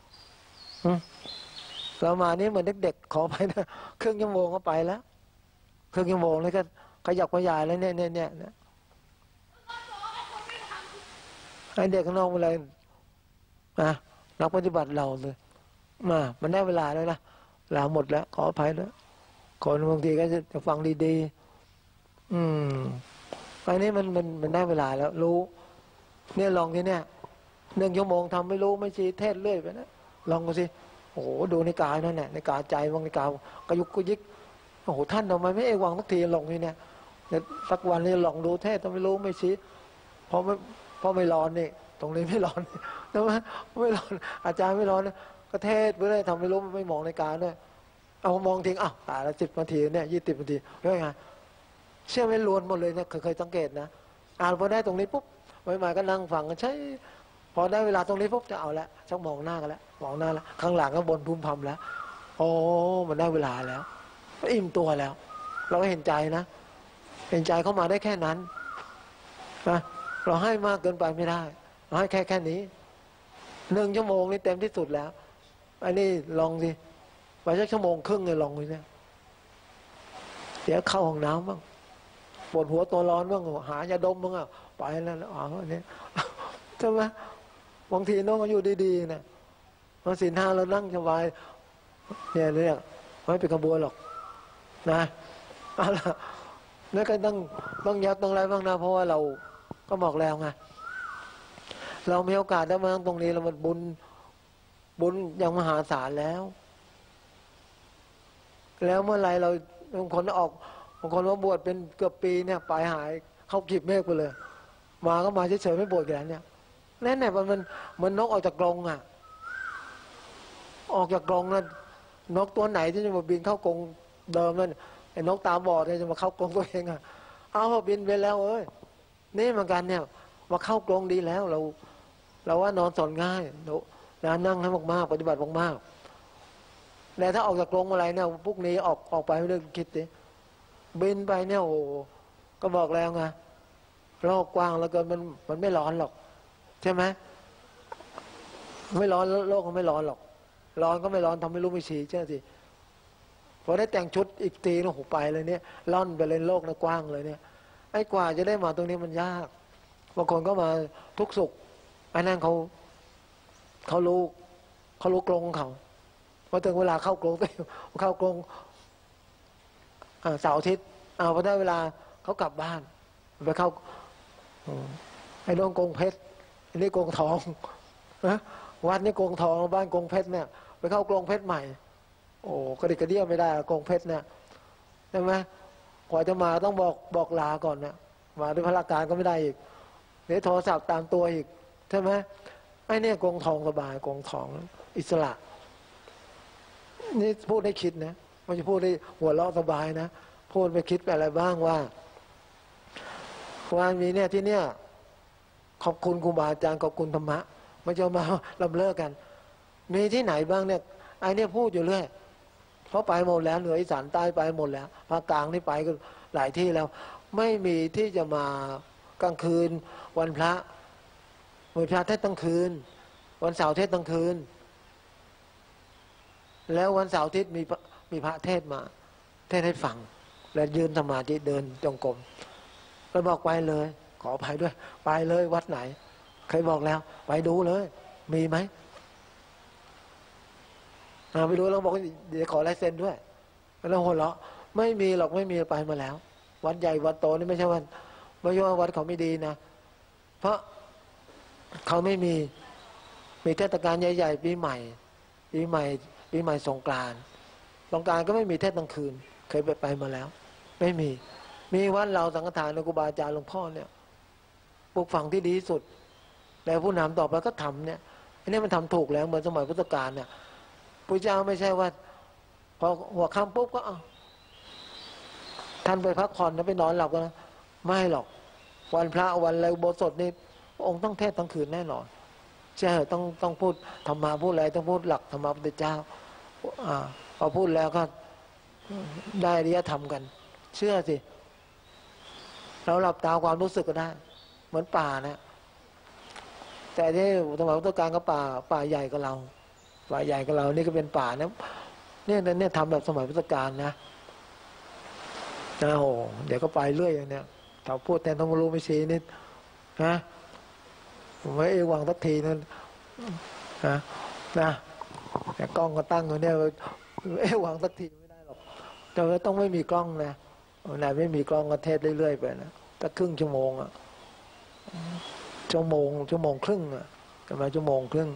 เรามานี่เหมือนเด็กๆขอไปนะครึ่งชั่วโมงก็ไปแล้วครึ่งชั่วโมงแล้วก็ขยับขยายแล้วเนี่ยเนี่ยเนี่ยไอเด็กข้างนอกอะไรนะนักปฏิบัติเราเลยมามันได้เวลาแล้วนะเวลาหมดแล้วขออภัยแล้วคนบางทีก็จะฟังดีๆอืมอันนี้มันมันมันได้เวลาแล้วรู้เนี่ยลองที่เนี่ยหนึ่งชั่วโมงทำไม่รู้ไม่ชี้เทศเรื่อยไปนะลองดูสิโอ้โหดูในกายนั่นแหละในกายใจบางในกายกระยุกกระยิกโอ้โหท่านทำไมไม่เอวังสักทีลองนี่เนี่ยสักวันนี้ลองดูเทศทำไม่รู้ไม่ชี้เพราะไม่เพราะไม่ร้อนนี่ตรงนี้ไม่ร้อนใช่ไหมไม่ร้อนอาจารย์ไม่ร้อนนะก็เทศไปเลยทำไม่รู้ไม่มองในกายด้วยเอามองทิ้งอ้าวตายละสิบนาทีเนี่ยยี่สิบนาทีเรื่องไงเชื่อไม่ล้วนหมดเลยเนี่ยเคยเคยสังเกตนะอ่านพอได้ตรงนี้ปุ๊บใหม่ๆก็นั่งฟังกันใช่พอได้เวลาตรงนี้ปุ๊บจะเอาละชักมองหน้ากันแล้วมองหน้าแล้วข้างหลังก็บนพุ่มพำแล้วโอ้มันได้เวลาแล้วอิ่มตัวแล้ว เราก็เห็นใจนะเห็นใจเข้ามาได้แค่นั้นนะเราให้มากเกินไปไม่ได้ให้แค่แค่นี้หนึ่งชั่วโมงนี่เต็มที่สุดแล้วอันนี้ลองสิไปสักชั่วโมงครึ่งเลยลองดูเนี่ยเดี๋ยวเข้าห้องน้ำบ้างปวดหัวตัวร้อนบ้างหายาดมบ้างอ่ะไปแล้วอ๋ออันนี้ใช่ไหมบางทีน้องก็อยู่ดีๆนะมาศีลห้าเรานั่งสบายเนี่ยเนี่ยไม่เป็นกระบวนหรอกนะเอาล่ะนั่นก็ต้องต้องยับต้องอะไรบ้างนะเพราะว่าเราก็บอกแล้วไงเรามีโอกาสได้มาตรงนี้เรามันบุญบุญอย่างมหาศาลแล้ว แล้วเมื่อไรเราบางคนออกบางคนมาบวชเป็นเกือบปีเนี่ยปลายหายเข้ากีบเมฆไปเลยมาก็มาเฉยๆไม่บวชกันเนี่ยนั่นแหละมันมันมันนกออกจากกรงอ่ะออกจากกรงนั้นนกตัวไหนที่จะมาบินเข้ากรงเดิมนั่นไอ้นกตาบอดเนี่ยจะมาเข้ากรงตัวเองอ่ะเอาพอบินไปแล้วเอ้ยนี่เหมือนกันเนี่ยมาเข้ากรงดีแล้วเราเราว่านอนสอนง่ายแล้วนั่งให้มากๆปฏิบัติมากๆแต่ถ้าออกจากกรงอะไรเนี่ยพวกนี้ออกออกไปไม่ได้คิดดิบินไปเนี่ยโอ้ก็บอกแล้วไงโลกกว้างแล้วเกินมันมันไม่ร้อนหรอกใช่ไหมไม่ร้อนโลกก็ไม่ร้อนหรอกร้อนก็ไม่ร้อนทำให้รู้ไม่ชี้เชื่อสิพอได้แต่งชุดอีกตีนหูไปเลยเนี่ยล่อนไปเลยโลกนะกว้างเลยเนี่ยไอ้กว่าจะได้มาตรงนี้มันยากบางคนก็มาทุกสุขไอ้นั่นเขาเขารู้เขารู้กรงเขาพอถึงเวลาเข้ากรงเข้ากรงเสาร์อาทิตย์เอาพอได้เวลาเขากลับบ้านไปเข้าไอ้น้องกรงเพชรไอ้นี่กรงทองนะวัดนี่กรงทองบ้านกรงเพชรเนี่ยไปเข้ากรงเพชรใหม่โอ้กระดิกกระเดี่ยไม่ได้กรงเพชรเนี่ยใช่ไหมกว่าจะมาต้องบอกบอกลาก่อนเนี่ยมาด้วยพละการก็ไม่ได้อีกเดี๋ยวโทรศัพท์ตามตัวอีกใช่ไหมไอ้เนี่ยกรงทองสบายกรงทองอิสระนี่พูดได้คิดนะไม่ใช่พูดได้หัวเราะสบายนะพูดไปคิดไปอะไรบ้างว่าวันนี้เนี่ยที่เนี่ยขอบคุณครูบาอาจารย์ขอบคุณธรรมะไม่จะมาลำเลิกกันมีที่ไหนบ้างเนี่ยไอ้เนี่ยพูดอยู่เรื่อยเพราะไปหมดแล้วเหนืออีสานใต้ไปหมดแล้วภาคกลางนี่ไปก็หลายที่แล้วไม่มีที่จะมากลางคืนวันพระวันพระเทศน์ตั้งคืนวันเสาร์เทศน์ตั้งคืนแล้ววันเสาร์อาทิตย์มีมีพระเทศมาเทศให้ฟังแล้วยืนสมาธิเดินจงกรมเราบอกไปเลยขออภัยด้วยไปเลยวัดไหนเคยบอกแล้วไปดูเลยมีไหมไปดูเราบอกเดี๋ยวขอลายเซ็นด้วยแล้วหัวเราะไม่มีหรอกไม่มีไปมาแล้ววัดใหญ่วัดโตนี่ไม่ใช่วันไม่ใช่ว่าวัดเขาไม่ดีนะเพราะเขาไม่มีมีเทศกาลใหญ่ๆปีใหม่ปีใหม่ปีใหม่สงกรานต์สงกรานต์ก็ไม่มีเทศกลางคืนเคยไปไปมาแล้วไม่มีมีวัดเราสังฆทานในครูบาอาจารย์หลวงพ่อเนี่ยปลูกฝังที่ดีที่สุดแต่ผู้นำต่อไปก็ทำเนี่ยอันนี้มันทำถูกแล้วเหมือนสมัยพุทธกาลเนี่ยพระเจ้าไม่ใช่ว่าพอหัวค่ำปุ๊บก็เอาท่านไปพักผ่อนแล้วไปนอนหลับกันนะไม่หรอกวันพระวันอะไรอุโบสถนี่พระองค์ต้องเทศทั้งคืนแน่นอนใช่ต้องต้องพูดธรรมะพูดอะไรต้องพูดหลักธรรมะพระพุทธเจ้าอ่าพอพูดแล้วก็ได้อริยธรรมกันเชื่อสิเราหลับตาความรู้สึกก็ได้เหมือนป่านะแต่ที่สมัยพุทธกาลก็ป่าป่าใหญ่กว่าเราป่าใหญ่กว่าเรานี่ก็เป็นป่านะเนี่ยเนี่ยทำแบบสมัยพุทธกาลนะนะโหเดี๋ยวก็ไปเรื่อยอย่างเนี้ยถ้าพูดแทนต้องรู้ไม่ชี้นิดนะผมไม่เอวังสักทีนั่นนะนะแต่กล้องก็ตั้งอยู่เนี่ยเอวังสักทีไม่ได้หรอกแต่ว่าต้องไม่มีกล้องนะไหนไม่มีกล้องก็เทศเรื่อยๆไปนะถ้าครึ่งชั่วโมงอะชั่วโมงชั่วโมงครึ่งอะประมาณชั่วโมงครึ่ง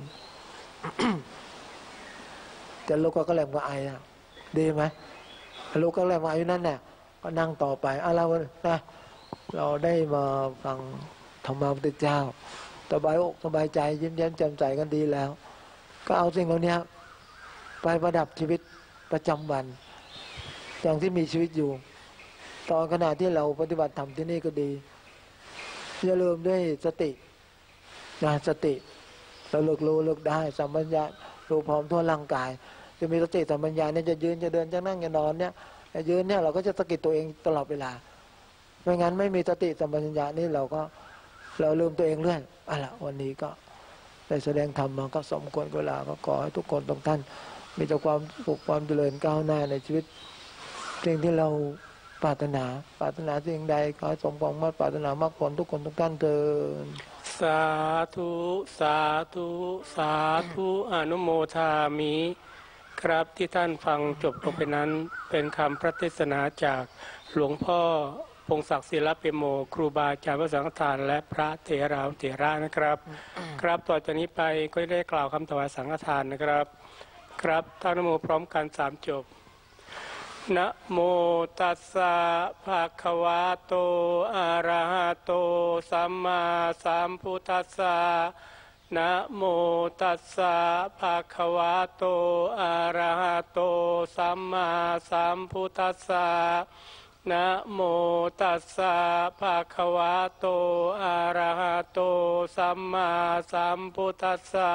จะลูกก็แหลมก็ไออะดีไหมลูกก็แหลมไออยู่นั่นแหละก็นั่งต่อไปอ่ะเรานะเราได้มาฟังธรรมะพระพุทธเจ้าสบายอกสบายใจยิ้มแย้มแจ่มใสกันดีแล้วก็เอาสิ่งเหล่านี้ไปประดับชีวิตประจำวันอย่างที่มีชีวิตอยู่ตอนขณะที่เราปฏิบัติธรรมที่นี่ก็ดีอย่าลืมด้วยสตินะสติเราเลิกรู้เลิกได้สัมปชัญญะรู้พร้อมทั่วร่างกายจะมีสติสัมปชัญญะเนี่ยจะยืนจะเดินจะนั่งจะนอนเนี่ยยืนเนี่ยเราก็จะสะกิดตัวเองตลอดเวลาไม่งั้นไม่มีสติสัมปชัญญะนี่เราก็เราลืมตัวเองเรื่อยอะล่ะวันนี้ก็ได้แสดงธรรมมาก็สมควรเวลาก็ขอให้ทุกคนทุกท่านมีแต่ความสุขความเจริญก้าวหน้าในชีวิตสิ่งที่เราปรารถนาปรารถนาสิ่งใดขอให้สมความมุ่งปรารถนามรรคผลทุกคนทุกท่านเถิดสาธุสาธุสาธุอนุโมทามิครับที่ท่านฟังจบลงไปนั้นเป็นคำพระเทศนาจากหลวงพ่อพงศักดิ์ศิลปโมครูบาอาจารย์พระสังฆทานและพระเถราเถระนะครับครับต่อจากนี้ไปก็ได้กล่าวคำถวายสังฆทานนะครับครับท่านนโมพร้อมกันสามจบนะโมตัสสะภะคะวะโตอะระหะโตสัมมาสัมพุทธัสสะนะโมตัสสะภะคะวะโตอะระหะโตสัมมาสัมพุทธัสสะนะโมตัสสะภะคะวะโตอะระหะโตสัมมาสัมพุทธัสสะ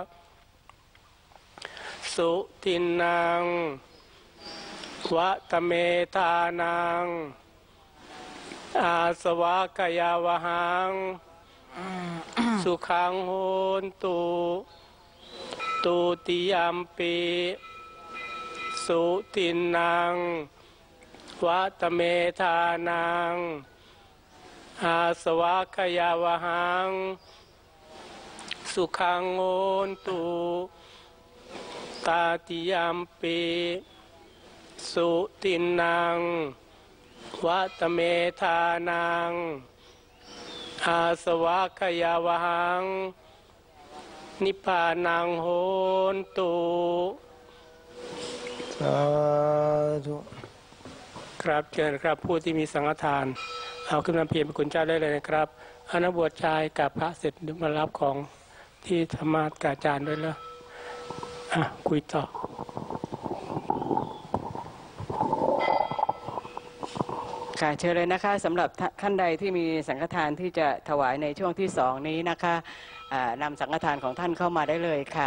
สุทินังวัตเมธานังอาสวะกยาวหังสุขังโหนตุตุติยัมปิสุทินังวัตเมธานังอาสวะกยาวหังสุขังโหนตุตาติยัมปิสุตินังวัตเมธานังอาสวะกยาวหังนิพพานังโหนตุสาธุครับเชิญครับผู้ที่มีสังฆทานเอาขึ้นมาเพียรพระคุณเจ้าได้เลยนะครับอนุบวชชายกับพระเสร็จมารับของที่ธรรมะกาจารย์ด้วยแล้วอ่ะคุยต่อค่ะเชิญเลยนะคะสำหรับท่านใดที่มีสังฆทานที่จะถวายในช่วงที่สองนี้นะคะนำสังฆทานของท่านเข้ามาได้เลยค่ะ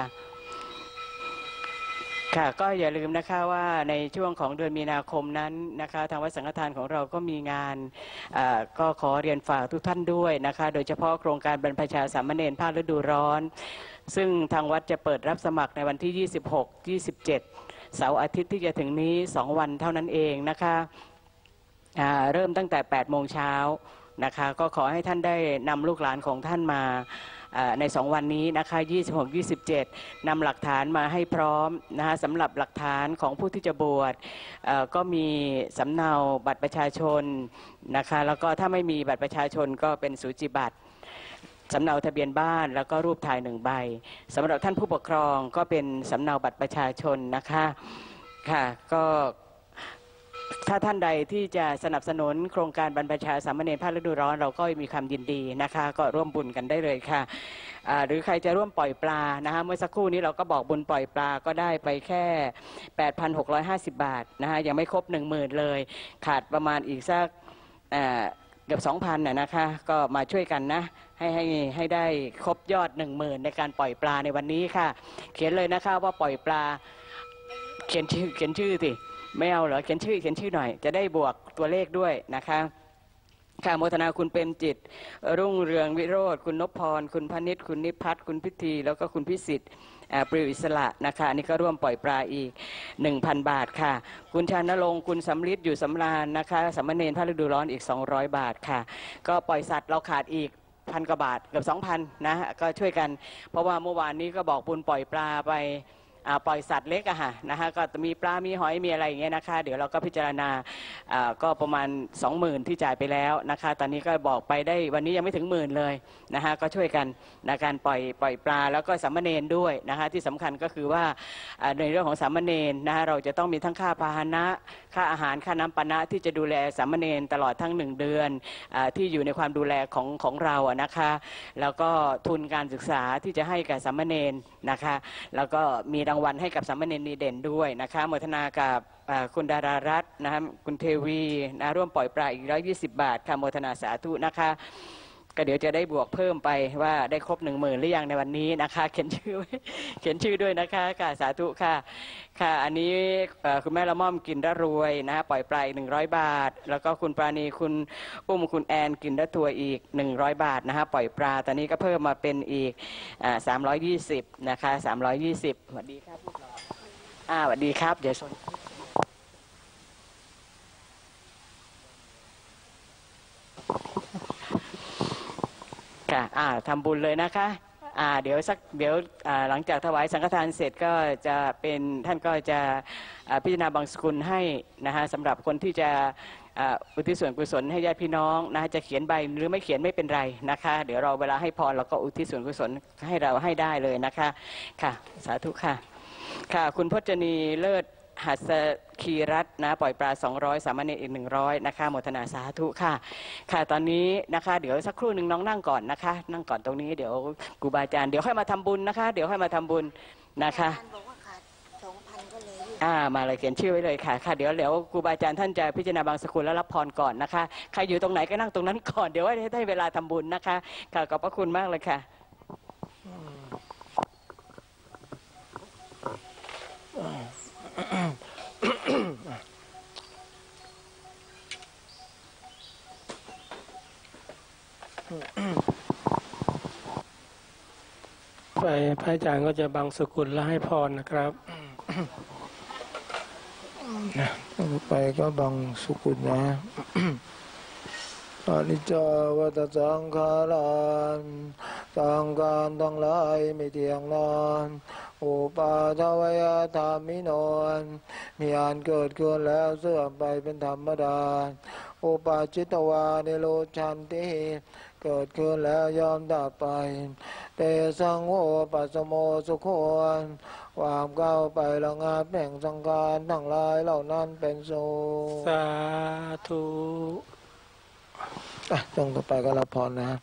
ค่ะก็อย่าลืมนะคะว่าในช่วงของเดือนมีนาคมนั้นนะคะทางวัดสังฆทานของเราก็มีงานก็ขอเรียนฝากทุกท่านด้วยนะคะโดยเฉพาะโครงการบรรพชาสามเณรภาคฤดูร้อนซึ่งทางวัดจะเปิดรับสมัครในวันที่ยี่สิบหก ยี่สิบเจ็ดเสาร์อาทิตย์ที่จะถึงนี้สองวันเท่านั้นเองนะคะเริ่มตั้งแต่แปดโมงเช้านะคะก็ขอให้ท่านได้นำลูกหลานของท่านมาในสองวันนี้นะคะยี่สิบหก ยี่สิบเจ็ดนำหลักฐานมาให้พร้อมนะคะสำหรับหลักฐานของผู้ที่จะบวชก็มีสำเนาบัตรประชาชนนะคะแล้วก็ถ้าไม่มีบัตรประชาชนก็เป็นสูจิบัตรสำเนาทะเบียนบ้านแล้วก็รูปถ่ายหนึ่งใบสำหรับท่านผู้ปกครองก็เป็นสำเนาบัตรประชาชนนะคะค่ะก็ถ้าท่านใดที่จะสนับสนุนโครงการบรรพชาสามเณรภาคฤดูร้อนเราก็มีความยินดีนะคะก็ร่วมบุญกันได้เลยค่ะหรือใครจะร่วมปล่อยปลานะคะเมื่อสักครู่นี้เราก็บอกบุญปล่อยปลาก็ได้ไปแค่ แปดพันหกร้อยห้าสิบ บาทนะคะยังไม่ครบ หนึ่งหมื่น เลยขาดประมาณอีกสักเกือบ สองพัน น่ะนะคะก็มาช่วยกันนะให้ให้ให้ได้ครบยอด หนึ่งหมื่น ในการปล่อยปลาในวันนี้ค่ะเขียนเลยนะคะว่าปล่อยปลาเขียนชื่อเขียนชื่อสิไม่เอาเหรอเขียนชื่อเขียนชื่อหน่อยจะได้บวกตัวเลขด้วยนะคะค่ะโมทนาคุณเป็นจิตรุ่งเรืองวิโรธคุณนพพรคุณพนิษฐ์คุณนิพัฒน์คุณพิธีแล้วก็คุณพิสิทธิ์ปริอิสระนะคะนี่ก็ร่วมปล่อยปลาอีก หนึ่งพัน บาทค่ะคุณชานรงค์คุณสำลิดอยู่สำราญนะคะสามเณรภาคฤดูร้อนอีกสองร้อยบาทค่ะก็ปล่อยสัตว์เราขาดอีกพันกว่าบาทเกือบ สองพัน นะก็ช่วยกันเพราะว่าเมื่อวานนี้ก็บอกบุญปล่อยปลาไปปล่อยสัตว์เล็กอะค่ะนะคะก็มีปลามีหอยมีอะไรอย่างเงี้ยนะคะเดี๋ยวเราก็พิจารณาก็ประมาณ สองหมื่น ที่จ่ายไปแล้วนะคะตอนนี้ก็บอกไปได้วันนี้ยังไม่ถึงหมื่นเลยนะคะก็ช่วยกันในการปล่อยปล่อยปลาแล้วก็สามเณรด้วยนะคะที่สำคัญก็คือว่าในเรื่องของสามเณรนะคะเราจะต้องมีทั้งค่าพาหนะค่าอาหารค่าน้ำปานะที่จะดูแลสามเณรตลอดทั้งหนึ่งเดือนที่อยู่ในความดูแลของของเราอะนะคะแล้วก็ทุนการศึกษาที่จะให้กับสามเณรนะคะแล้วก็มีรางวัลให้กับสามเณรดีเด่นด้วยนะคะโมทนากับคุณดารารัตน์นะคะคุณเทวีนะร่วมปล่อยปลาอีกหนึ่งร้อยยี่สิบบาทค่ะโมทนาสาธุนะคะก็เดี๋ยวจะได้บวกเพิ่มไปว่าได้ครบหนึ่งหมื่นหรือยังในวันนี้นะคะเขียนชื่อเขียนชื่อด้วยนะคะค่ะสาธุค่ะค่ะอันนี้คุณแม่ละม่อมกินระรวยนะปล่อยปลายหนึ่งร้อยบาทแล้วก็คุณปราณีคุณอุ้มคุณแอนกินระตัวอีกหนึ่งร้อยบาทนะคะปล่อยปลาตอนนี้ก็เพิ่มมาเป็นอีกสามร้อยยี่สิบนะคะสามร้อยยี่สิบสวัสดีครับอ่าสวัสดีครับเดี๋ยวชนค่ะอ่าทำบุญเลยนะคะอ่าเดี๋ยวสักเดี๋ยวอ่าหลังจากถวายสังฆทานเสร็จก็จะเป็นท่านก็จะพิจารณาบางสกุลให้นะฮะสำหรับคนที่จะอุทิศส่วนกุศลให้ญาติพี่น้องนะจะเขียนใบหรือไม่เขียนไม่เป็นไรนะคะเดี๋ยวเราเวลาให้พรเราก็อุทิศส่วนกุศลให้เราให้ได้เลยนะคะค่ะสาธุค่ะค่ะคุณพจนีเลิศหัสคีรัตน์นะปล่อยปลาสองร้อยสามเณรอีกหนึ่งร้อยนะคะโมทนาสาธุค่ะค่ะตอนนี้นะคะเดี๋ยวสักครู่หนึ่งน้องนั่งก่อนนะคะนั่งก่อนตรงนี้เดี๋ยวครูบาอาจารย์เดี๋ยวค่อยมาทำบุญนะคะเดี๋ยวค่อยมาทำบุญนะคะอ่ามาเลยเขียนชื่อไว้เลยค่ะค่ะเดี๋ยวเดี๋ยวครูบาอาจารย์ท่านจะพิจารณาบางสกุลแล้วรับพรก่อนนะคะใครอยู่ตรงไหนก็นั่งตรงนั้นก่อนเดี๋ยวให้ได้เวลาทำบุญนะคะค่ะขอบพระคุณมากเลยค่ะไปพระอาจารย์ก็จะบังสกุลและให้พรนะครับไปก็บังสกุลนะอนิจจาวัฏสังขาราสังขารทั้งหลายไม่เที่ยงนานอุปาทวยธรรมิโนนมีอันเกิดขึ้นแล้วเสื่อมไปเป็นธรรมดาอุปาจิตวานิโรชันติเกิดขึ้นแล้วยอมดับไปเตสังโฆปัสสโมสุโขความก้าวไประงับแห่งสังขารทั้งหลายเหล่านั้นเป็นสุขสาธุอ่ะตรงต่อไปก็รับพรนะ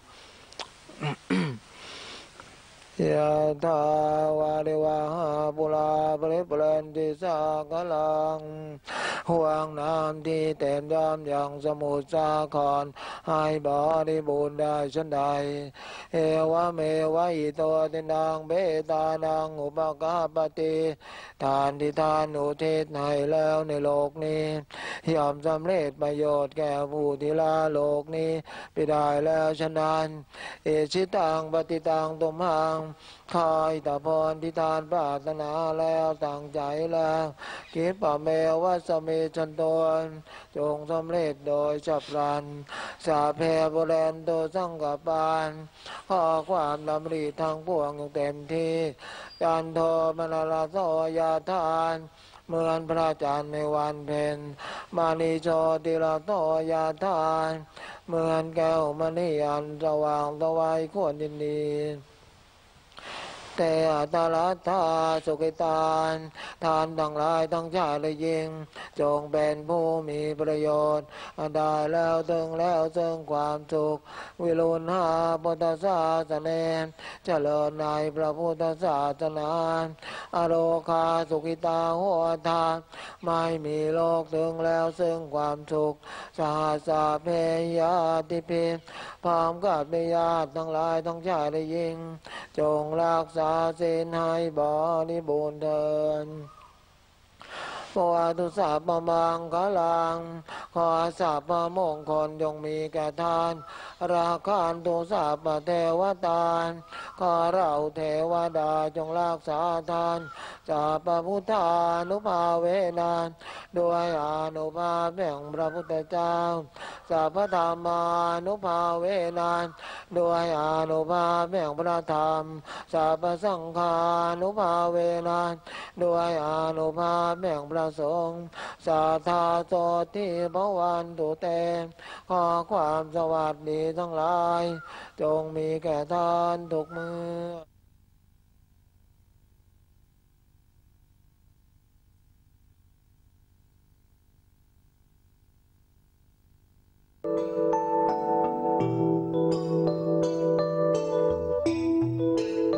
ยะถาวาริวาหาปุราปริปุเรนติสากลังห่วงน้ำที่เต็มยามอย่างสมุทรสาครให้บริบูรณ์ได้ฉันใดเอวะเมวะอิโตตินังเบตานังอุปกาปติทานที่ทานอุทิศให้แล้วในโลกนี้ยอมสำเร็จประโยชน์แก่ผู้ที่ละโลกนี้ไปได้แล้วฉะนั้นเอชิตังปฏิตังตุมหังคอยตาพรที่ทานปรารถนาแล้วตั้งใจแล้วคิดป่าเมวัสเมชันตนจงสำเร็จโดยฉับพลันสาเพบแลนโตสังกปานขอความดำริทางพวงอย่างเต็มที่จันโทมนาลาโสยาทานเหมือนพระจันทร์ในวันเพ็ญมานิโชติลาโตยาทานเหมือนแก้วมณีอันสว่างสวัยควรยินดีแต่อัตลัทธาสุขิตานทานทั้งหลายทั้งชายและหญิงจงเป็นผู้มีประโยชน์ได้แล้วถึงแล้วซึ่งความสุขวิรุณหาพุทธศาสนาเจริญในพระพุทธศาสนาอโรคาสุขิตาหัวทานไม่มีโลกถึงแล้วซึ่งความสุขสหัสสะเพยาติพิพร้อมกับญาติทั้งหลายทั้งชายและหญิงจงรักษาศีลให้บริบูรณ์เถิดปวาตุสัพพมังคลังขอสัพพมงคลจงมีแก่ท่านราคันตุสัพพเทวตาขอเราเทวดาจงรักษาท่านสัพพพุทธานุภาเวนันด้วยอานุภาพแห่งพระพุทธเจ้าสัพพธรรมานุภาเวนันด้วยอานุภาพแห่งพระธรรมสัพพสังฆานุภาเวนันด้วยอานุภาพแห่งพระสงฆ์สัทธาโสติภวันตุเตขอความสวัสดีทั้งหลายจงมีแก่ท่านทุกเมื่อ